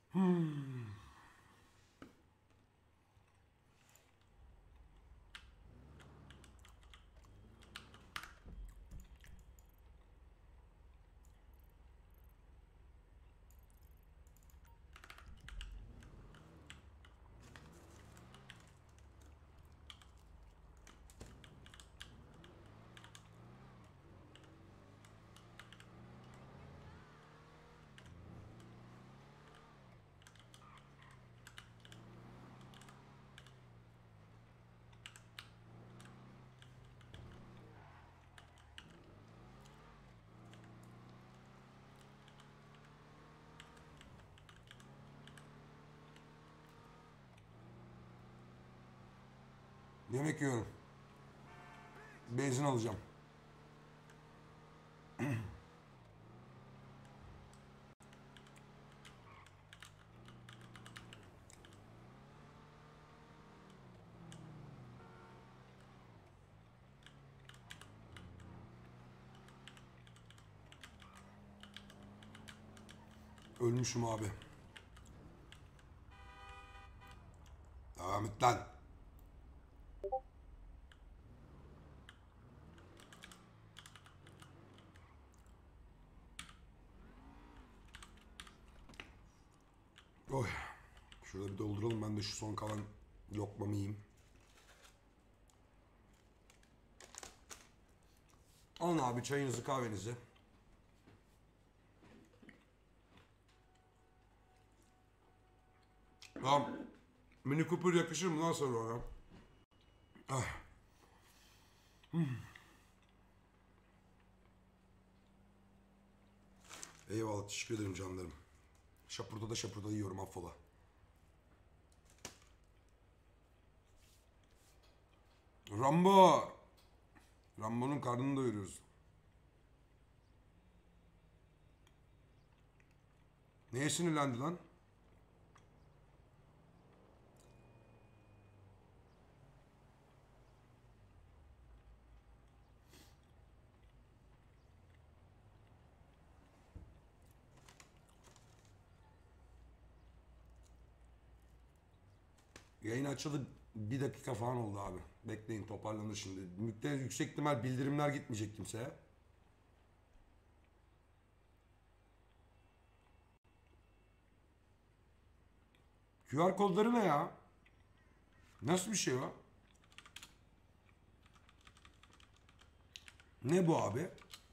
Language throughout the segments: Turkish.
Yemek yiyorum. Benzin alacağım. Ölmüşüm abi. Devam et lan. Oy. Şurada bir dolduralım. Ben de şu son kalan lokmamı yiyeyim. Alın abi çayınızı kahvenizi. Tamam. Mini Cooper yakışır mı lan sana ona? Ah. Eyvallah, teşekkür ederim canlarım. Şapurda da şapurda yiyorum, affola. Rambo. Rambo'nun karnını doyuruyoruz. Neye sinirlendi lan? Yayın açıldı 1 dakika falan oldu abi. Bekleyin, toparlanır şimdi. Yüksek ihtimal bildirimler gitmeyecek kimseye. QR kodları ne ya? Nasıl bir şey o? Ne bu abi?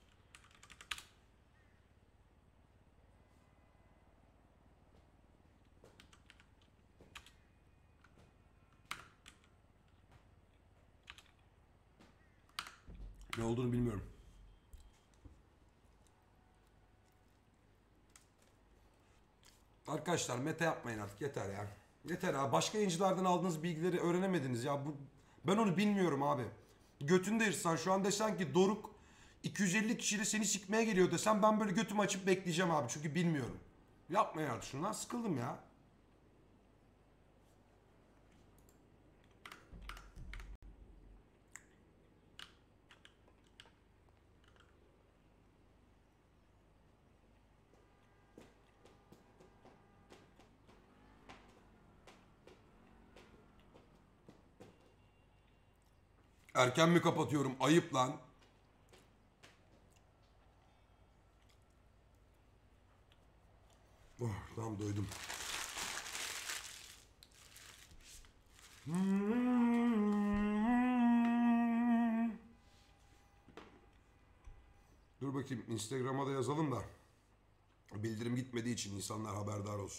Ne olduğunu bilmiyorum. Arkadaşlar meta yapmayın artık, yeter ya. Yeter ha. Başka yayıncılardan aldığınız bilgileri öğrenemediniz ya. Ben onu bilmiyorum abi. Götünde yırtsan şu an desen ki Doruk 250 kişiyle seni sikmeye geliyor desem, ben böyle götümü açıp bekleyeceğim abi. Çünkü bilmiyorum. Yapmayın artık şundan, sıkıldım ya. Erken mi kapatıyorum? Ayıp lan. Oh, tamam doydum. Dur bakayım, Instagram'a da yazalım da bildirim gitmediği için insanlar haberdar olsun.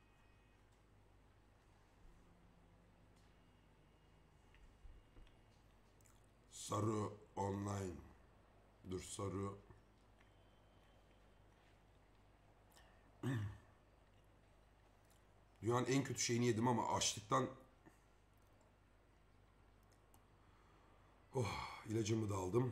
Sarı online. Dur, sarı. Dünyanın en kötü şeyini yedim ama açlıktan... Oh, ilacımı da aldım.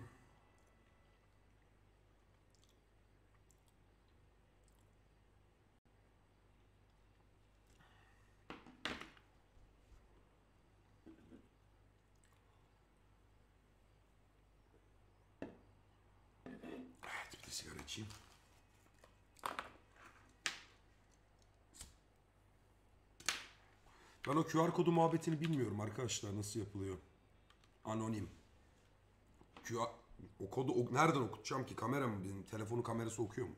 Evet, bir de sigara içeyim. Ben o QR kodu muhabbetini bilmiyorum arkadaşlar, nasıl yapılıyor. Anonim. QR, o kodu nereden okutacağım ki? Kamera mı? Benim telefonu kamerası okuyor mu?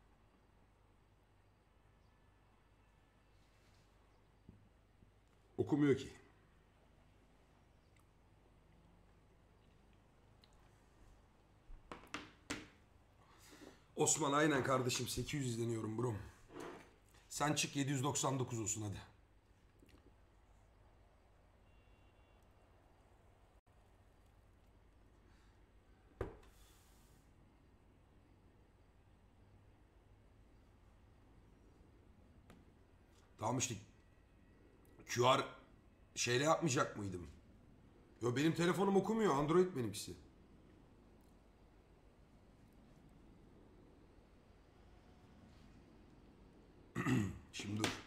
Okumuyor ki. Osman aynen kardeşim, 800 izleniyorum bro. Sen çık 799 olsun hadi. Tamam işte, QR şeyle yapmayacak mıydım? Yo, benim telefonum okumuyor. Android benimkisi. Şimdi dur.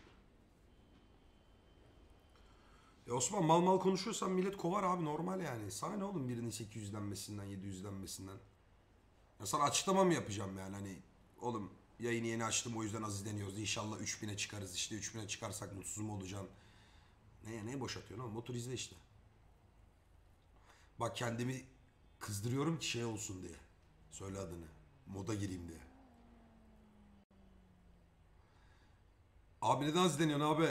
Osman mal mal konuşuyorsan millet kovar abi, normal yani. Sana ne oğlum birinin 800'lenmesinden 700'lenmesinden. Ya sana açıklama mı yapacağım yani, hani oğlum yayını yeni açtım o yüzden az izleniyoruz. İnşallah 3000'e çıkarız, işte 3000'e çıkarsak mutsuz mu olacaksın? Ne boş atıyorsun oğlum, otur izle işte. Bak kendimi kızdırıyorum ki şey olsun diye. Söyle adını. Moda gireyim diye. Abi neden az izleniyorsun abi?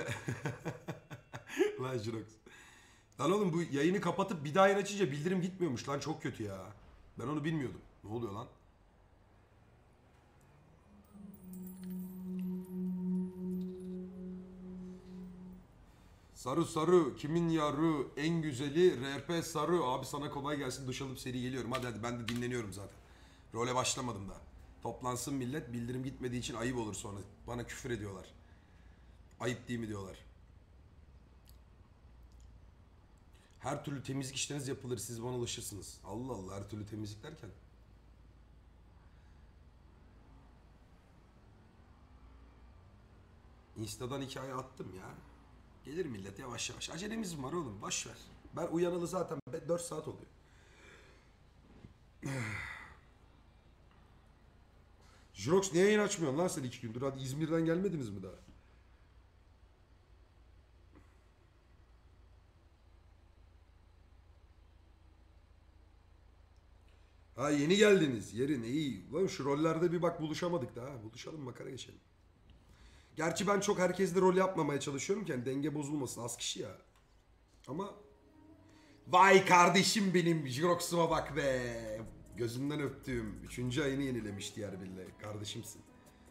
Lan Jirox. Lan oğlum bu yayını kapatıp bir daha yayın açınca bildirim gitmiyormuş lan, çok kötü ya. Ben onu bilmiyordum. Ne oluyor lan? Saru Saru kimin yaru en güzeli RP Saru. Abi sana kolay gelsin, duş alıp seri geliyorum. Hadi ben de dinleniyorum zaten. Role başlamadım daha. Toplansın millet, bildirim gitmediği için ayıp olur sonra. Bana küfür ediyorlar. Ayıp değil mi diyorlar. Her türlü temizlik işleriniz yapılır, siz bana ulaşırsınız. Allah Allah, her türlü temizlik derken. Insta'dan hikaye attım ya. Gelir millet yavaş yavaş. Acelemiz mi var oğlum? Boş ver. Ben uyanalı zaten 4 saat oluyor. Jirox niye yayın açmıyorsun lan sen 2 gündür? Hadi İzmir'den gelmediniz mi daha? Ha yeni geldiniz. Yerin iyi. Lan şu rollerde bir bak buluşamadık daha. Buluşalım, makara geçelim. Gerçi ben çok herkesle rol yapmamaya çalışıyorum ki yani denge bozulmasın. Az kişi ya. Ama vay kardeşim benim, Jirox'uma bak be. Gözünden öptüğüm. 3. ayını yenilemiş diğer bille. Kardeşimsin.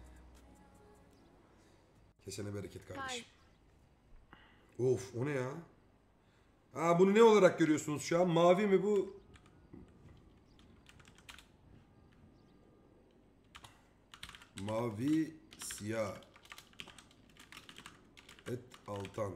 Kesene bereket kardeşim. Of o ne ya? Ha bunu ne olarak görüyorsunuz şu an? Mavi mi bu? Mavi, siyah. Et altan.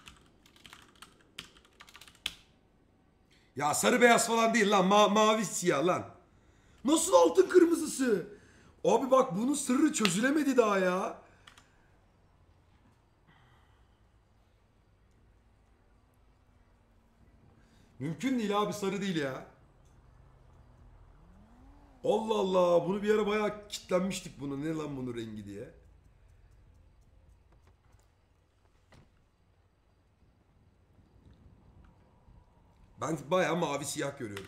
Ya sarı beyaz falan değil lan. Mavi siyah lan. Nasıl altın kırmızısı? Abi bak bunun sırrı çözülemedi daha ya. Mümkün değil abi, sarı değil ya. Allah Allah, bunu bir ara bayağı kitlenmiştik buna. Ne lan bunun rengi diye. Ben bayağı mavi siyah görüyorum.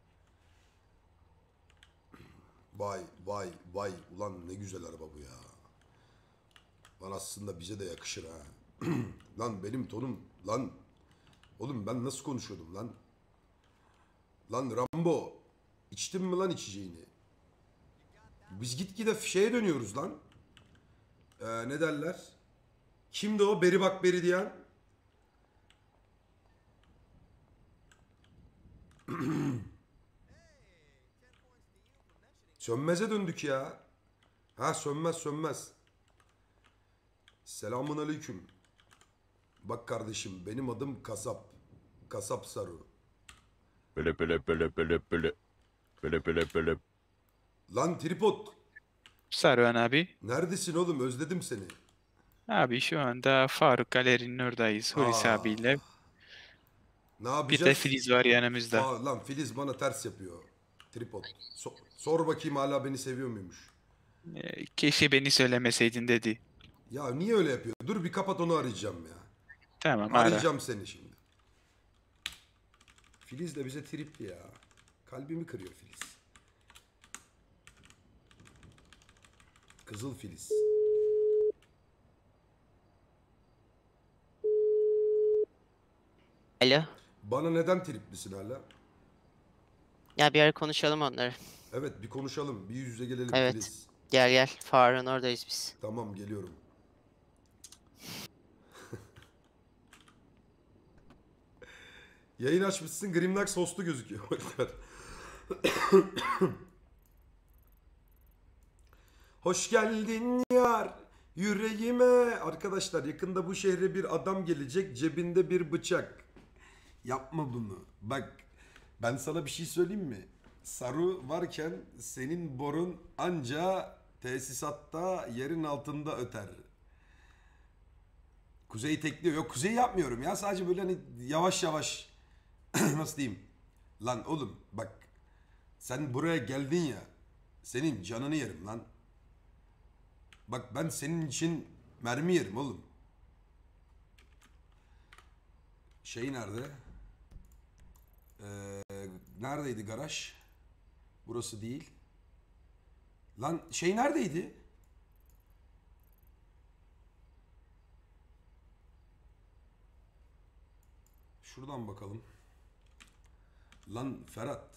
Vay vay vay. Ulan ne güzel araba bu ya. Lan aslında bize de yakışır ha. Lan benim tonum. Lan. Oğlum ben nasıl konuşuyordum lan? Lan Rambo. İçtin mi lan içeceğini? Biz gitgide şeye dönüyoruz lan. Ne derler? Kimdi o? Beri bak beri diyen. Sönmez'e döndük ya. Ha sönmez sönmez. Selamun aleyküm. Bak kardeşim benim adım Kasap. Kasap Saru. Böyle böyle böyle böyle böyle. Böyle böyle böyle. Lan tripod. Saruhan abi. Neredesin oğlum? Özledim seni. Abi şu anda Faruk Galeri'nin oradayız Hulusi Aa, abiyle. ne Bir de yapacağız? Filiz var yanımızda. Lan Filiz bana ters yapıyor. Tripod. Sor bakayım hala beni seviyor muymuş? Keşke beni söylemeseydin dedi. Ya niye öyle yapıyor? Dur bir kapat, onu arayacağım ya. Tamam ara. Arayacağım seni şimdi. Filiz de bize tripli ya. Kalbimi kırıyor Filiz. Kızıl Filiz. Alo. Bana neden triplisin hala? Ya bir ara konuşalım onları. Evet bir konuşalım. Bir yüz yüze gelelim Evet. Filiz. Gel gel. Faruk'un oradayız biz. Tamam geliyorum. Yayın açmışsın. Grimnax host'u gözüküyor. Hoş geldin yar yüreğime. Arkadaşlar yakında bu şehre bir adam gelecek. Cebinde bir bıçak. Yapma bunu. Bak ben sana bir şey söyleyeyim mi? Saru varken senin borun anca tesisatta yerin altında öter. Kuzey tekliyor. Yok kuzey yapmıyorum ya. Sadece böyle hani yavaş yavaş nasıl diyeyim? Lan oğlum bak sen buraya geldin ya. Senin canını yerim lan. Bak ben senin için mermi yerim oğlum. Şey nerede? Neredeydi garaj? Burası değil. Lan şey neredeydi? Şuradan bakalım. Lan Ferhat.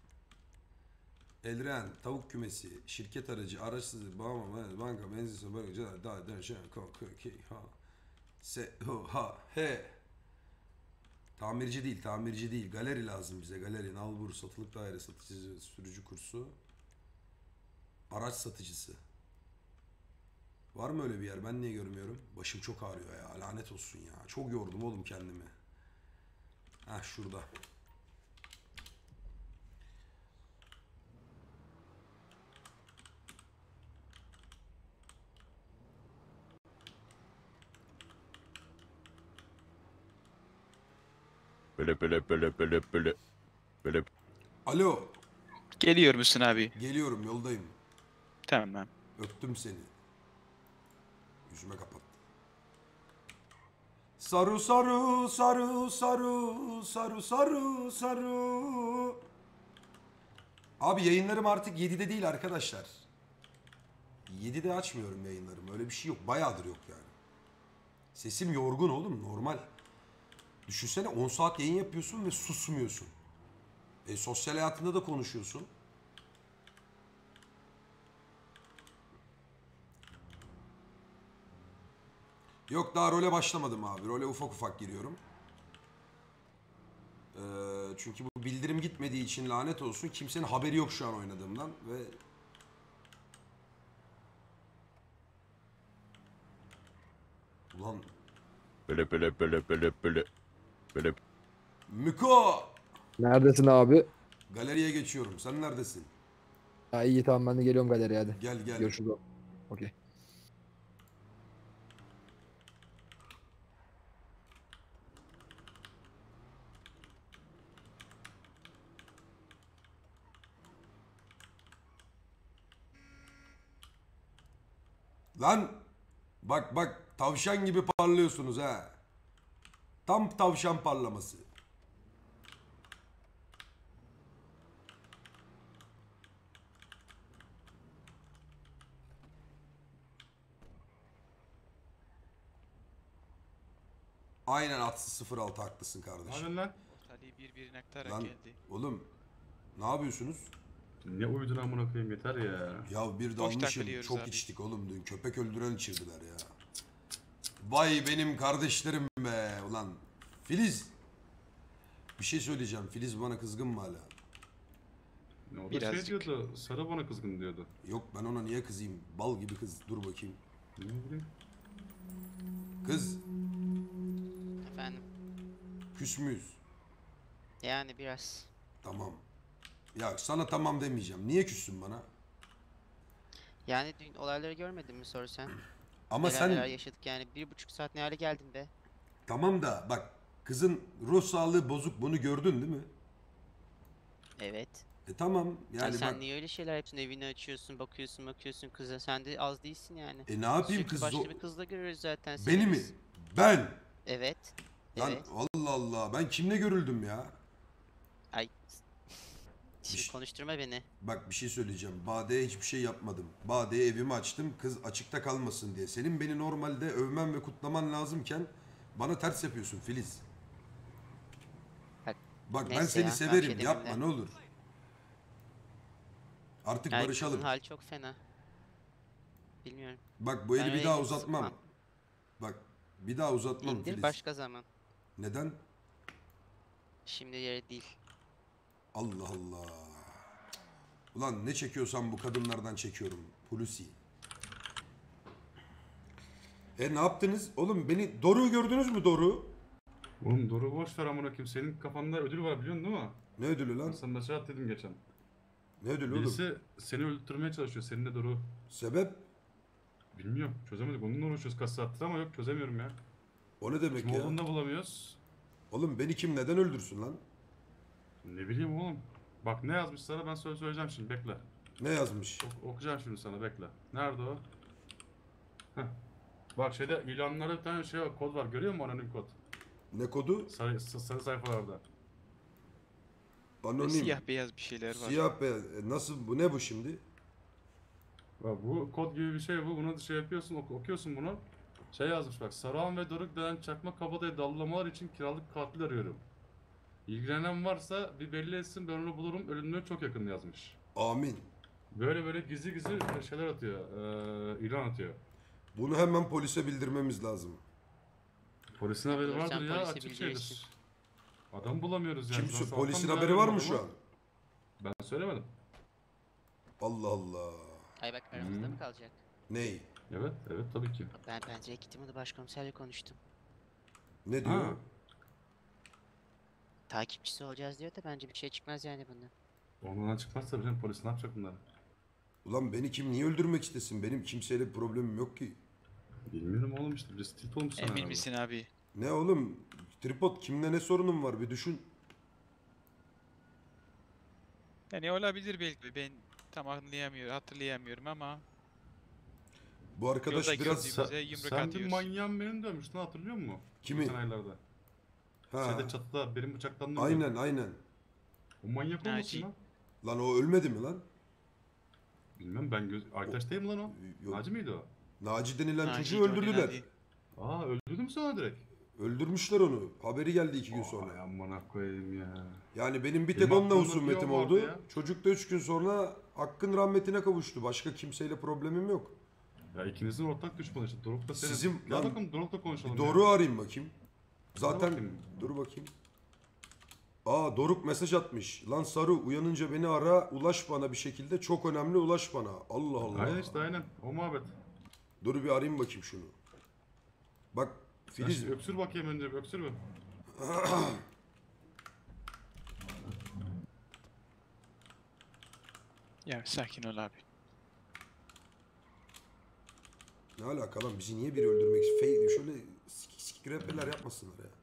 Elren, tavuk kümesi, şirket aracı, araçsız, bağımlı, banka, benzin, bankacı, daha dönüşen, ha, se, ha, he. Tamirci değil, tamirci değil. Galeri lazım bize, galeri. Nalbur, satılık daire, satıcı, sürücü kursu. Araç satıcısı. Var mı öyle bir yer? Ben niye görmüyorum? Başım çok ağrıyor ya. Lanet olsun ya. Çok yordum oğlum kendimi. Heh şurada. Böyle. Alo. Geliyor musun abi? Geliyorum yoldayım. Tamam. Öptüm seni. Yüzüme kapattı. Saru saru saru saru saru saru saru. Abi yayınlarım artık 7'de değil arkadaşlar. 7'de açmıyorum yayınlarımı. Öyle bir şey yok. Bayağıdır yok yani. Sesim yorgun oğlum normal. Düşünsene 10 saat yayın yapıyorsun ve susmuyorsun. Sosyal hayatında da konuşuyorsun. Yok daha role başlamadım abi. Role ufak ufak giriyorum. Çünkü bu bildirim gitmediği için lanet olsun. Kimsenin haberi yok şu an oynadığımdan ve... Ulan... Böyle. Miko! Neredesin abi? Galeriye geçiyorum. Sen neredesin? Ha, iyi tamam ben de geliyorum galeriye hadi. Gel gel. Görüşürüz. Okey. Lan! Bak bak tavşan gibi parlıyorsunuz ha. Tam tavşan parlaması. Aynen Atsı 06 haklısın kardeşim. Aynen lan. Ortalığı birbirine aktarak Lan geldi. oğlum ne yapıyorsunuz? Ne uyudun amına koyayım yeter ya. Ya bir Boş dalmışım takılıyoruz çok abi. içtik oğlum dün köpek öldüren içirdiler ya. Vay benim kardeşlerim be ulan. Filiz. Bir şey söyleyeceğim. Filiz bana kızgın mı hala? Ne o da Birazcık. şey diyordu. Sarı bana kızgın diyordu. Yok ben ona niye kızayım? Bal gibi kız. Dur bakayım. Ne bileyim. Kız Efendim. küs müyüz? Yani biraz. Tamam. Ya sana tamam demeyeceğim. Niye küssün bana? Yani dün olayları görmedin mi soru sen? Ama Neler sen neler yaşadık yani. 1,5 saat ne hale geldin be? tamam da bak kızın ruh sağlığı bozuk bunu gördün değil mi? Evet. Tamam Yani yani sen bak. niye öyle şeyler yapıyorsun? Evini açıyorsun, bakıyorsun kıza. Sen de az değilsin yani. Ne yapayım Sürekli kız başka bir kızla görüyoruz zaten Beni seni mi? biz. Ben. Evet. Lan Evet. Allah Allah, ben kimle görüldüm ya? Ay. Şimdi Şş. konuşturma beni. Bak bir şey söyleyeceğim. Bade'ye hiçbir şey yapmadım. Bade'ye evimi açtım kız açıkta kalmasın diye. Senin beni normalde övmen ve kutlaman lazımken bana ters yapıyorsun Filiz. Bak, Bak ben neyse seni ya, ben bir severim. şey Yapma demeyeyim ne olur. Artık Yani barışalım. kızın hali çok fena. Bilmiyorum. Bak bu Ben eli bir öyle daha elimi uzatmam. sıkmam. Bak bir daha uzatmam İndir Filiz. başka zaman. Neden? Şimdi yere değil. Allah Allah. Ulan ne çekiyorsam bu kadınlardan çekiyorum. Hulusi. Ne yaptınız? Oğlum beni Doruk'u gördünüz mü Doruk'u? Oğlum Doruk'u boş ver amına koyayım. Senin kafanda ödül var biliyorsun değil mi? Ne ödülü Ben lan? sana mesaj at dedim geçen. Ne ödülü oğlum? Birisi seni öldürmeye çalışıyor. Senin de Doruk'u. Sebep? Bilmiyorum. Çözemedik. Onunla uğraşıyoruz kaç saattir ama yok çözemiyorum ya. O ne demek Kim ya? olduğunu da bulamıyoruz. Oğlum beni kim neden öldürsün lan? Ne bileyim oğlum. Bak ne yazmış sana ben söyleyeceğim şimdi bekle. Ne yazmış? Okuyacağım şimdi sana bekle. Nerede o? Heh. Bak şeyde ilanlarda bir tane şey var, kod var görüyor musun anonim kod? Ne kodu? Sarı sayfalarda. Anonim. Siyah beyaz bir şeyler var. Siyah beyaz. Nasıl bu, ne bu şimdi? Bak bu kod gibi bir şey bu. Bunu şey yapıyorsun okuyorsun bunu. Şey yazmış bak. Saruhan ve Doruk denen çakma kabadayı dallamalar için kiralık katil arıyorum. İlgilenen varsa bir belli etsin ben onu bulurum ölümüne çok yakın yazmış. Amin. Böyle gizli gizli şeyler atıyor. İlan atıyor. Bunu hemen polise bildirmemiz lazım. Polisin haberi Bulursan vardır ya polise açık bildirirsin. şeydir. Adam bulamıyoruz yani. Kim Ben sabahtan polisin beri haberi var mı arıyorum şu adamı. an? Ben söylemedim. Allah Allah. Ay bak aramızda mı kalacak? Ney? Evet, evet tabii ki. Ben direkt gittim onu başkomiserle konuştum. Ne diyor? Ha. Takipçisi olacağız diyor da bence bir şey çıkmaz yani bundan. Ondan çıkmazsa bizim polis ne yapacak bunları? Ulan beni kim niye öldürmek istesin? Benim kimseyle bir problemim yok ki. Bilmiyorum oğlum işte birisi tilt olmuş sana Emin herhalde. misin abi? Ne oğlum? Tripod kimle ne sorunum var bir düşün. Yani olabilir belki. Ben tam hatırlayamıyorum ama Bu arkadaş Yolda biraz... gördüğüm- bize yumruk Sen bir atıyorsun. manyağın beni dövmüştün hatırlıyor musun? Kimi? Geçen aylarda. Ha. Şeyde çatıda benim bıçaklandığım Aynen yerde. aynen. O manyak olmasın Naci. lan? Lan o ölmedi mi lan? Bilmem ben Aytaş değil mi lan o? Yok. Naci miydi o? Naci denilen Naci çocuğu Doni öldürdüler. Nadi. Aa öldürdüm sana direkt. Öldürmüşler onu. Haberi geldi 2 gün Ay sonra. amına koyayım ya. Yani benim bir Benim tek onunla aklımda husumetim bir o vardı oldu. ya. Çocuk da 3 gün sonra hakkın rahmetine kavuştu. Başka kimseyle problemim yok. Ya ikinizin ortak düşmanı işte. Doruk da senin. Sizin- Gel lan- bakalım Doruk'la konuşalım. Bir ya. Doruk'u arayayım bakayım. Zaten bakayım. dur bakayım. Aa Doruk mesaj atmış. Lan Saru uyanınca beni ara, ulaş bana bir şekilde. Çok önemli ulaş bana. Allah Allah. Aynen işte aynen. O muhabbet. Dur bir arayayım bakayım şunu. Bak Sen Filiz şimdi öksür bakayım önce bir öksür bir. Ya sakin ol abi. ne alaka lan bizi niye biri öldürmek istiyor? Şöyle sikik rapperler yapmasınlar ya.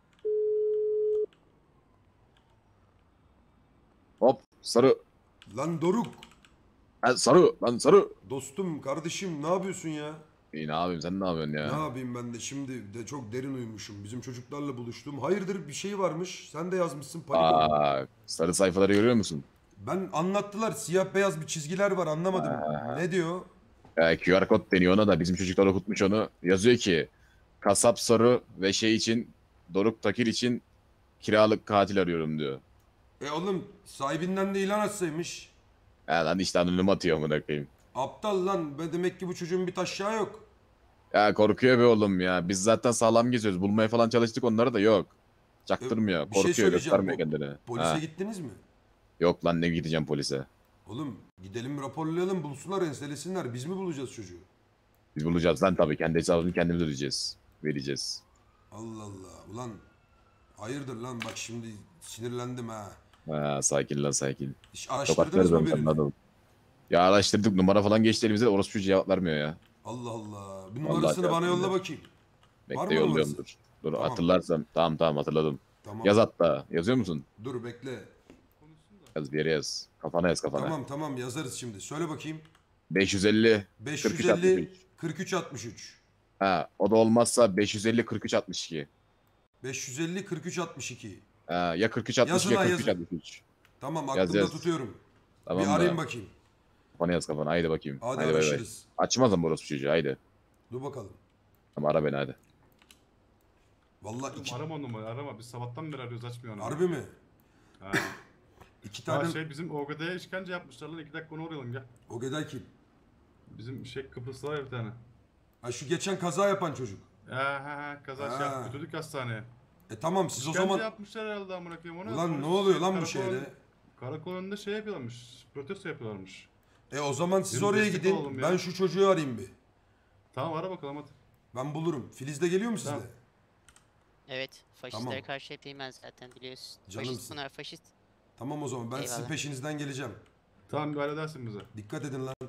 Hop sarı. Lan Doruk Sarı lan sarı. dostum kardeşim ne yapıyorsun ya? İyi ne yapayım sen ne yapıyorsun ya? Ne yapayım ben de şimdi de çok derin uyumuşum. Bizim çocuklarla buluştum. Hayırdır bir şey varmış. Sen de yazmışsın panik oldum. Sarı sayfaları görüyor musun? Ben anlattılar siyah beyaz bir çizgiler var anlamadım. Ne diyor? QR kod deniyor ona da bizim çocuklar okutmuş onu. Yazıyor ki kasap sarı ve şey için Doruk Takir için kiralık katil arıyorum diyor. Oğlum sahibinden de ilan atsaymış. Ya lan işte anonim atıyor amına koyayım. Aptal lan. Demek ki bu çocuğun bir taşağı yok. Ya korkuyor be oğlum ya. Biz zaten sağlam geziyoruz. Bulmaya falan çalıştık onları da yok. Çaktırmıyor. Bir şey Korkuyor söyleyeceğim. göstermiyor kendini. Polise Ha. gittiniz mi? Yok lan ne gideceğim polise. Oğlum gidelim raporlayalım bulsunlar enselesinler. Biz mi bulacağız çocuğu? Biz bulacağız lan tabii. Kendi hesabını kendimiz ödeyeceğiz. Vereceğiz. Allah Allah. Ulan hayırdır lan bak şimdi sinirlendim ha. Ha, sakin lan sakin. Hiç araştırdınız Tokatlarız mı onu birini? anladım. Ya araştırdık numara falan geçti elimize orospu çocuğu cevap vermiyor ya. Allah Allah. Bir Vallahi numarasını bana cevap yolla vermiyor. bakayım. Bekle mı yolluyorum numarası? dur. Dur Tamam. hatırlarsam. Tamam hatırladım. Tamam. Yaz hatta. Yazıyor musun? Dur bekle. Yaz bir yere yaz. Kafana yaz kafana. Tamam yazarız şimdi. Söyle bakayım. 550 550 43 43 63. Ha, o da olmazsa 550 43 62. 550 43 62. Ya 43 62 Yazın ya ha, 43 yazın. 63. Tamam Yaz, aklımda yaz. tutuyorum. Tamam bir da. arayayım bakayım. Kafana yaz kafana. Haydi bakayım. Hadi Haydi bay bay. araşırız. Açmaz ama orası çocuğu. Haydi. Dur bakalım. Tamam ara beni hadi. Vallahi Oğlum iki... arama numarayı arama. Biz sabahtan beri arıyoruz açmıyor onu. Harbi mi? Ha. İki Ha tane... şey bizim OGD'ye işkence yapmışlar lan. 2 dakika onu uğrayalım gel. O Geday kim? Bizim şey Kıbrıslı var ya bir tane. Ha şu geçen kaza yapan çocuk. Kaza şey Ha. yaptı. Götürdük hastaneye. Tamam siz o İşkence zaman... yapmışlar herhalde amına koyayım onu. Ulan Polis ne oluyor lan bu karakol- şeyle? Karakol önünde şey yapıyorlarmış. Protesto yapıyorlarmış. O zaman siz Bizim oraya destek gidin. olalım ya. Ben şu çocuğu arayayım bir. Tamam ara bakalım hadi. Ben bulurum. Filiz de geliyor mu sizle? Tamam. Evet, faşistlere Tamam. karşı hep ben zaten biliyorsun. Canımsın. Faşist bunlar faşist. Tamam o zaman ben sizin Eyvallah. peşinizden geleceğim. Tamam bir halledersin bize. Dikkat edin lan.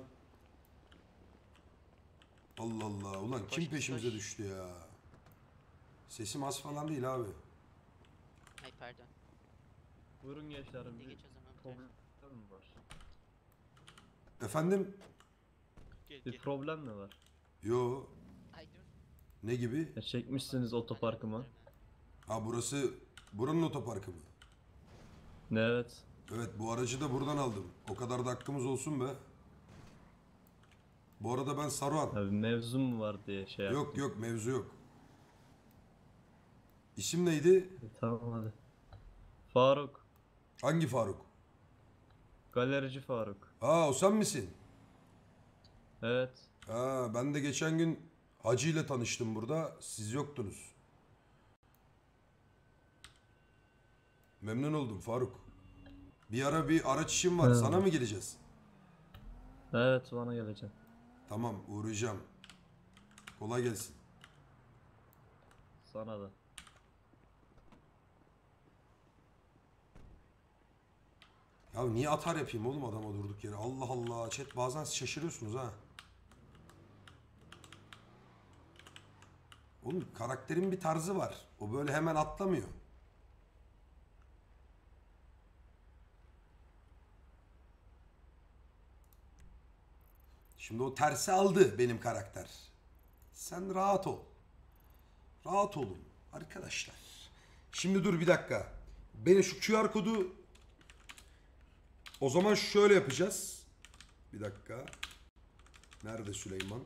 Allah Allah. Ulan kim Koş, peşimize koş. düştü ya? Sesim az falan değil abi. Ay pardon. Buyurun gençler, De bir geç o zaman. bu tarafa. problem mi var? Efendim? Gel, Bir gel. problem mi var? Yo. Ay dur. Ne gibi? Ya çekmişsiniz otoparkıma. Ha burası buranın otoparkı mı? Ne evet. Evet bu aracı da buradan aldım. O kadar da hakkımız olsun be. Bu arada ben Saruhan. Ya bir mevzu mu var diye şey yaptım. Yok yok mevzu yok. İsim neydi? Tamam hadi. Faruk. Hangi Faruk? Galerici Faruk. Ha o sen misin? Evet. Ha ben de geçen gün Hacı ile tanıştım burada. Siz yoktunuz. Memnun oldum Faruk. Bir ara bir araç işim var. Evet. Sana mı geleceğiz? Evet bana geleceğim. Tamam uğrayacağım. Kolay gelsin. Sana da. Ya niye atar yapayım oğlum adama durduk yere? Allah Allah. Chat bazen şaşırıyorsunuz ha. Oğlum karakterin bir tarzı var. O böyle hemen atlamıyor. Şimdi o tersi aldı benim karakter. Sen rahat ol. Rahat olun arkadaşlar. Şimdi dur bir dakika. Beni şu QR kodu o zaman şöyle yapacağız. Bir dakika. Nerede Süleyman?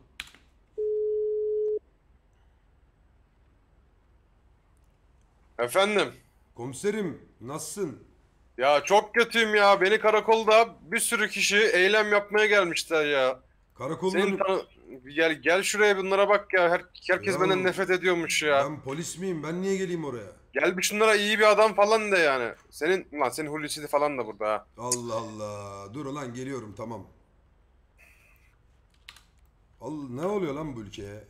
Efendim? Komiserim nasılsın? Ya çok kötüyüm ya. Beni karakolda bir sürü kişi eylem yapmaya gelmişler ya. Karakolda Senin gel şuraya bunlara bak ya. Herkes Ya, benden nefret ediyormuş ya. ben polis miyim? Ben niye geleyim oraya? Gel bir şunlara iyi bir adam falan de yani. Senin Hulusi falan da burada ha. Allah Allah. Dur ulan geliyorum tamam. Allah, ne oluyor lan bu ülkeye?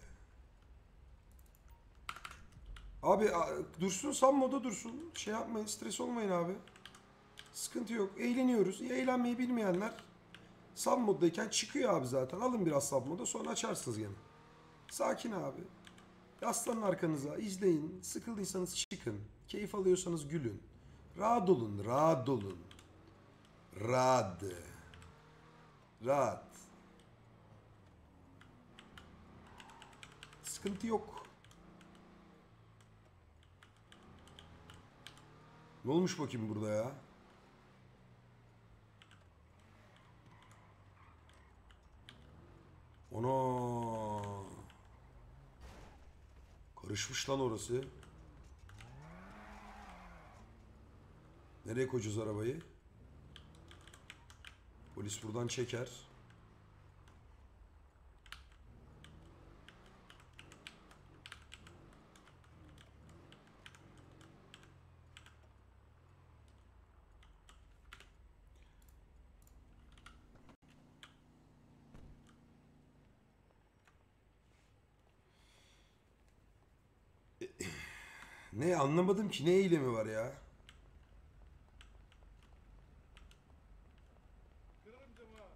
Abi dursun Sammo'da dursun. Şey yapmayın stres olmayın abi. Sıkıntı yok. Eğleniyoruz. Eğlenmeyi bilmeyenler Sammo'dayken çıkıyor abi zaten. Alın biraz Sammo'da sonra açarsınız gene. Sakin abi. Yaslanın arkanıza. İzleyin. Sıkıldıysanız çıkın. Keyif alıyorsanız gülün. Rahat olun. Rahat olun. Rahat. Rahat. Sıkıntı yok. Ne olmuş bakayım burada ya? Ana. Karışmış lan orası. Nereye koyacağız arabayı? Polis buradan çeker. Ne anlamadım ki ne eylemi var ya? Kırarım camı ha.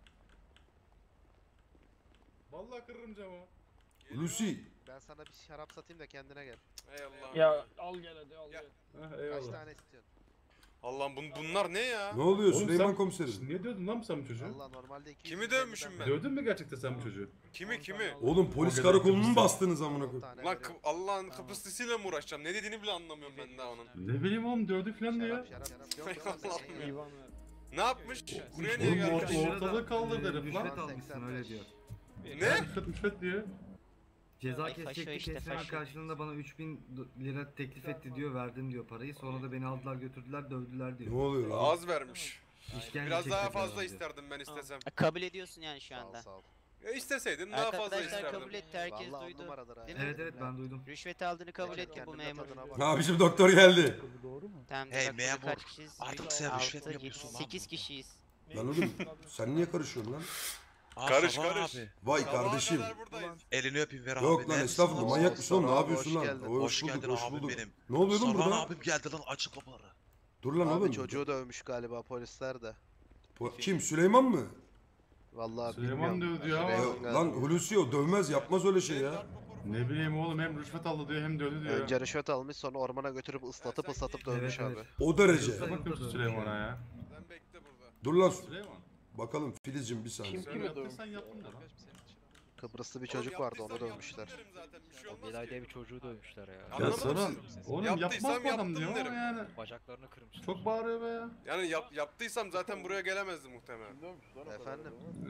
Vallahi kırarım camı. Hulusi. Ben sana bir şarap satayım da kendine gel. Ey Allah. Ya al gel hadi al Gel. gel. Heh, Kaç eyvallah. tane istiyorsun? Allah'ım bunlar ne ya? Ne oluyor Oğlum Süleyman sen- komiserim? Niye dövdün lan sen bu çocuğu? Allah normalde 200 Kimi dövmüşüm ben? Dövdün mü gerçekten sen bu çocuğu? Kimi? Oğlum polis O kadar karakolunu mu Kıbrıs'ta. bastınız amına koyayım? Lan Allah'ın Kıbrıslısıyla mı uğraşacağım? Ne dediğini bile anlamıyorum ben daha onun. Ne bileyim oğlum dövdü falan diye. Allah'ım ya. Ne yapmış? Buraya niye Oğlum gelmiş? ortalığı kaldırdı herif lan. Rüşvet almışsın öyle diyor. Ne? Rüşvet diyor. Ceza Ay, faşo kesecekti, işte, kesmenin faşo. karşılığında bana 3000 lira teklif etti diyor, verdim diyor parayı. Sonra da beni aldılar götürdüler, dövdüler diyor. Ne oluyor lan? Az vermiş. İşkence Biraz daha çektirdiler fazla diyor. isterdim ben istesem. Kabul ediyorsun yani şu anda. Sağ ol. Ya isteseydin daha fazla Arkadaşlar isterdim. kabul etti, herkes Vallahi on duydu. numaradır ha. Değil mi? Evet evet ben duydum. Rüşvet aldığını kabul Geçen etti bu kendine memur. tadına bak. Ha bizim doktor geldi. Tamam, Hey bak burada memur, kaç kişiyiz? artık sen rüşvet mi yapıyorsun lan 8 burada? kişiyiz. Lan oğlum sen niye karışıyorsun lan? Aa, Karış, Sabah karış. Abi. Vay Sabaha kardeşim. kadar buradayız. Elini öpeyim ver abi. Yok lan Neredesin estağfurullah lan? manyak mısın oğlum? Ne Saran, yapıyorsun hoş lan? geldin. Hoş geldin hoş abim bulduk. benim. Ne oluyor lan Saran burada? abim geldi lan açın kapıları. Dur lan Abi oğlum. çocuğu dövmüş galiba polisler de. Kim Süleyman mı? Vallahi Süleyman bilmiyorum. dövdü ya. Süleyman Lan galiba. Hulusi o dövmez yapmaz öyle şey ya. Ne bileyim oğlum hem rüşvet aldı diyor hem dövdü diyor. Önce rüşvet almış sonra ormana götürüp ıslatıp dövmüş Evet, abi. evet. O derece. Yoksa- Bakıyorsun Süleyman'a ya. Sen bekle burada. Dur lan Süleyman. bakalım Filizcim bir saniye. Sen yaptıysan yaptın da lan. Kıbrıslı bir çocuk vardı onu dövmüşler. Bilal diye bir çocuğu dövmüşler ya. Ya Anlamadım Saran, siz. oğlum Yaptıysam yapmaz bu adam yaptım diyor ama derim. yani. Bacaklarını kırmışlar. Çok bağırıyor be ya. Yani yaptıysam zaten buraya gelemezdim muhtemelen. Efendim?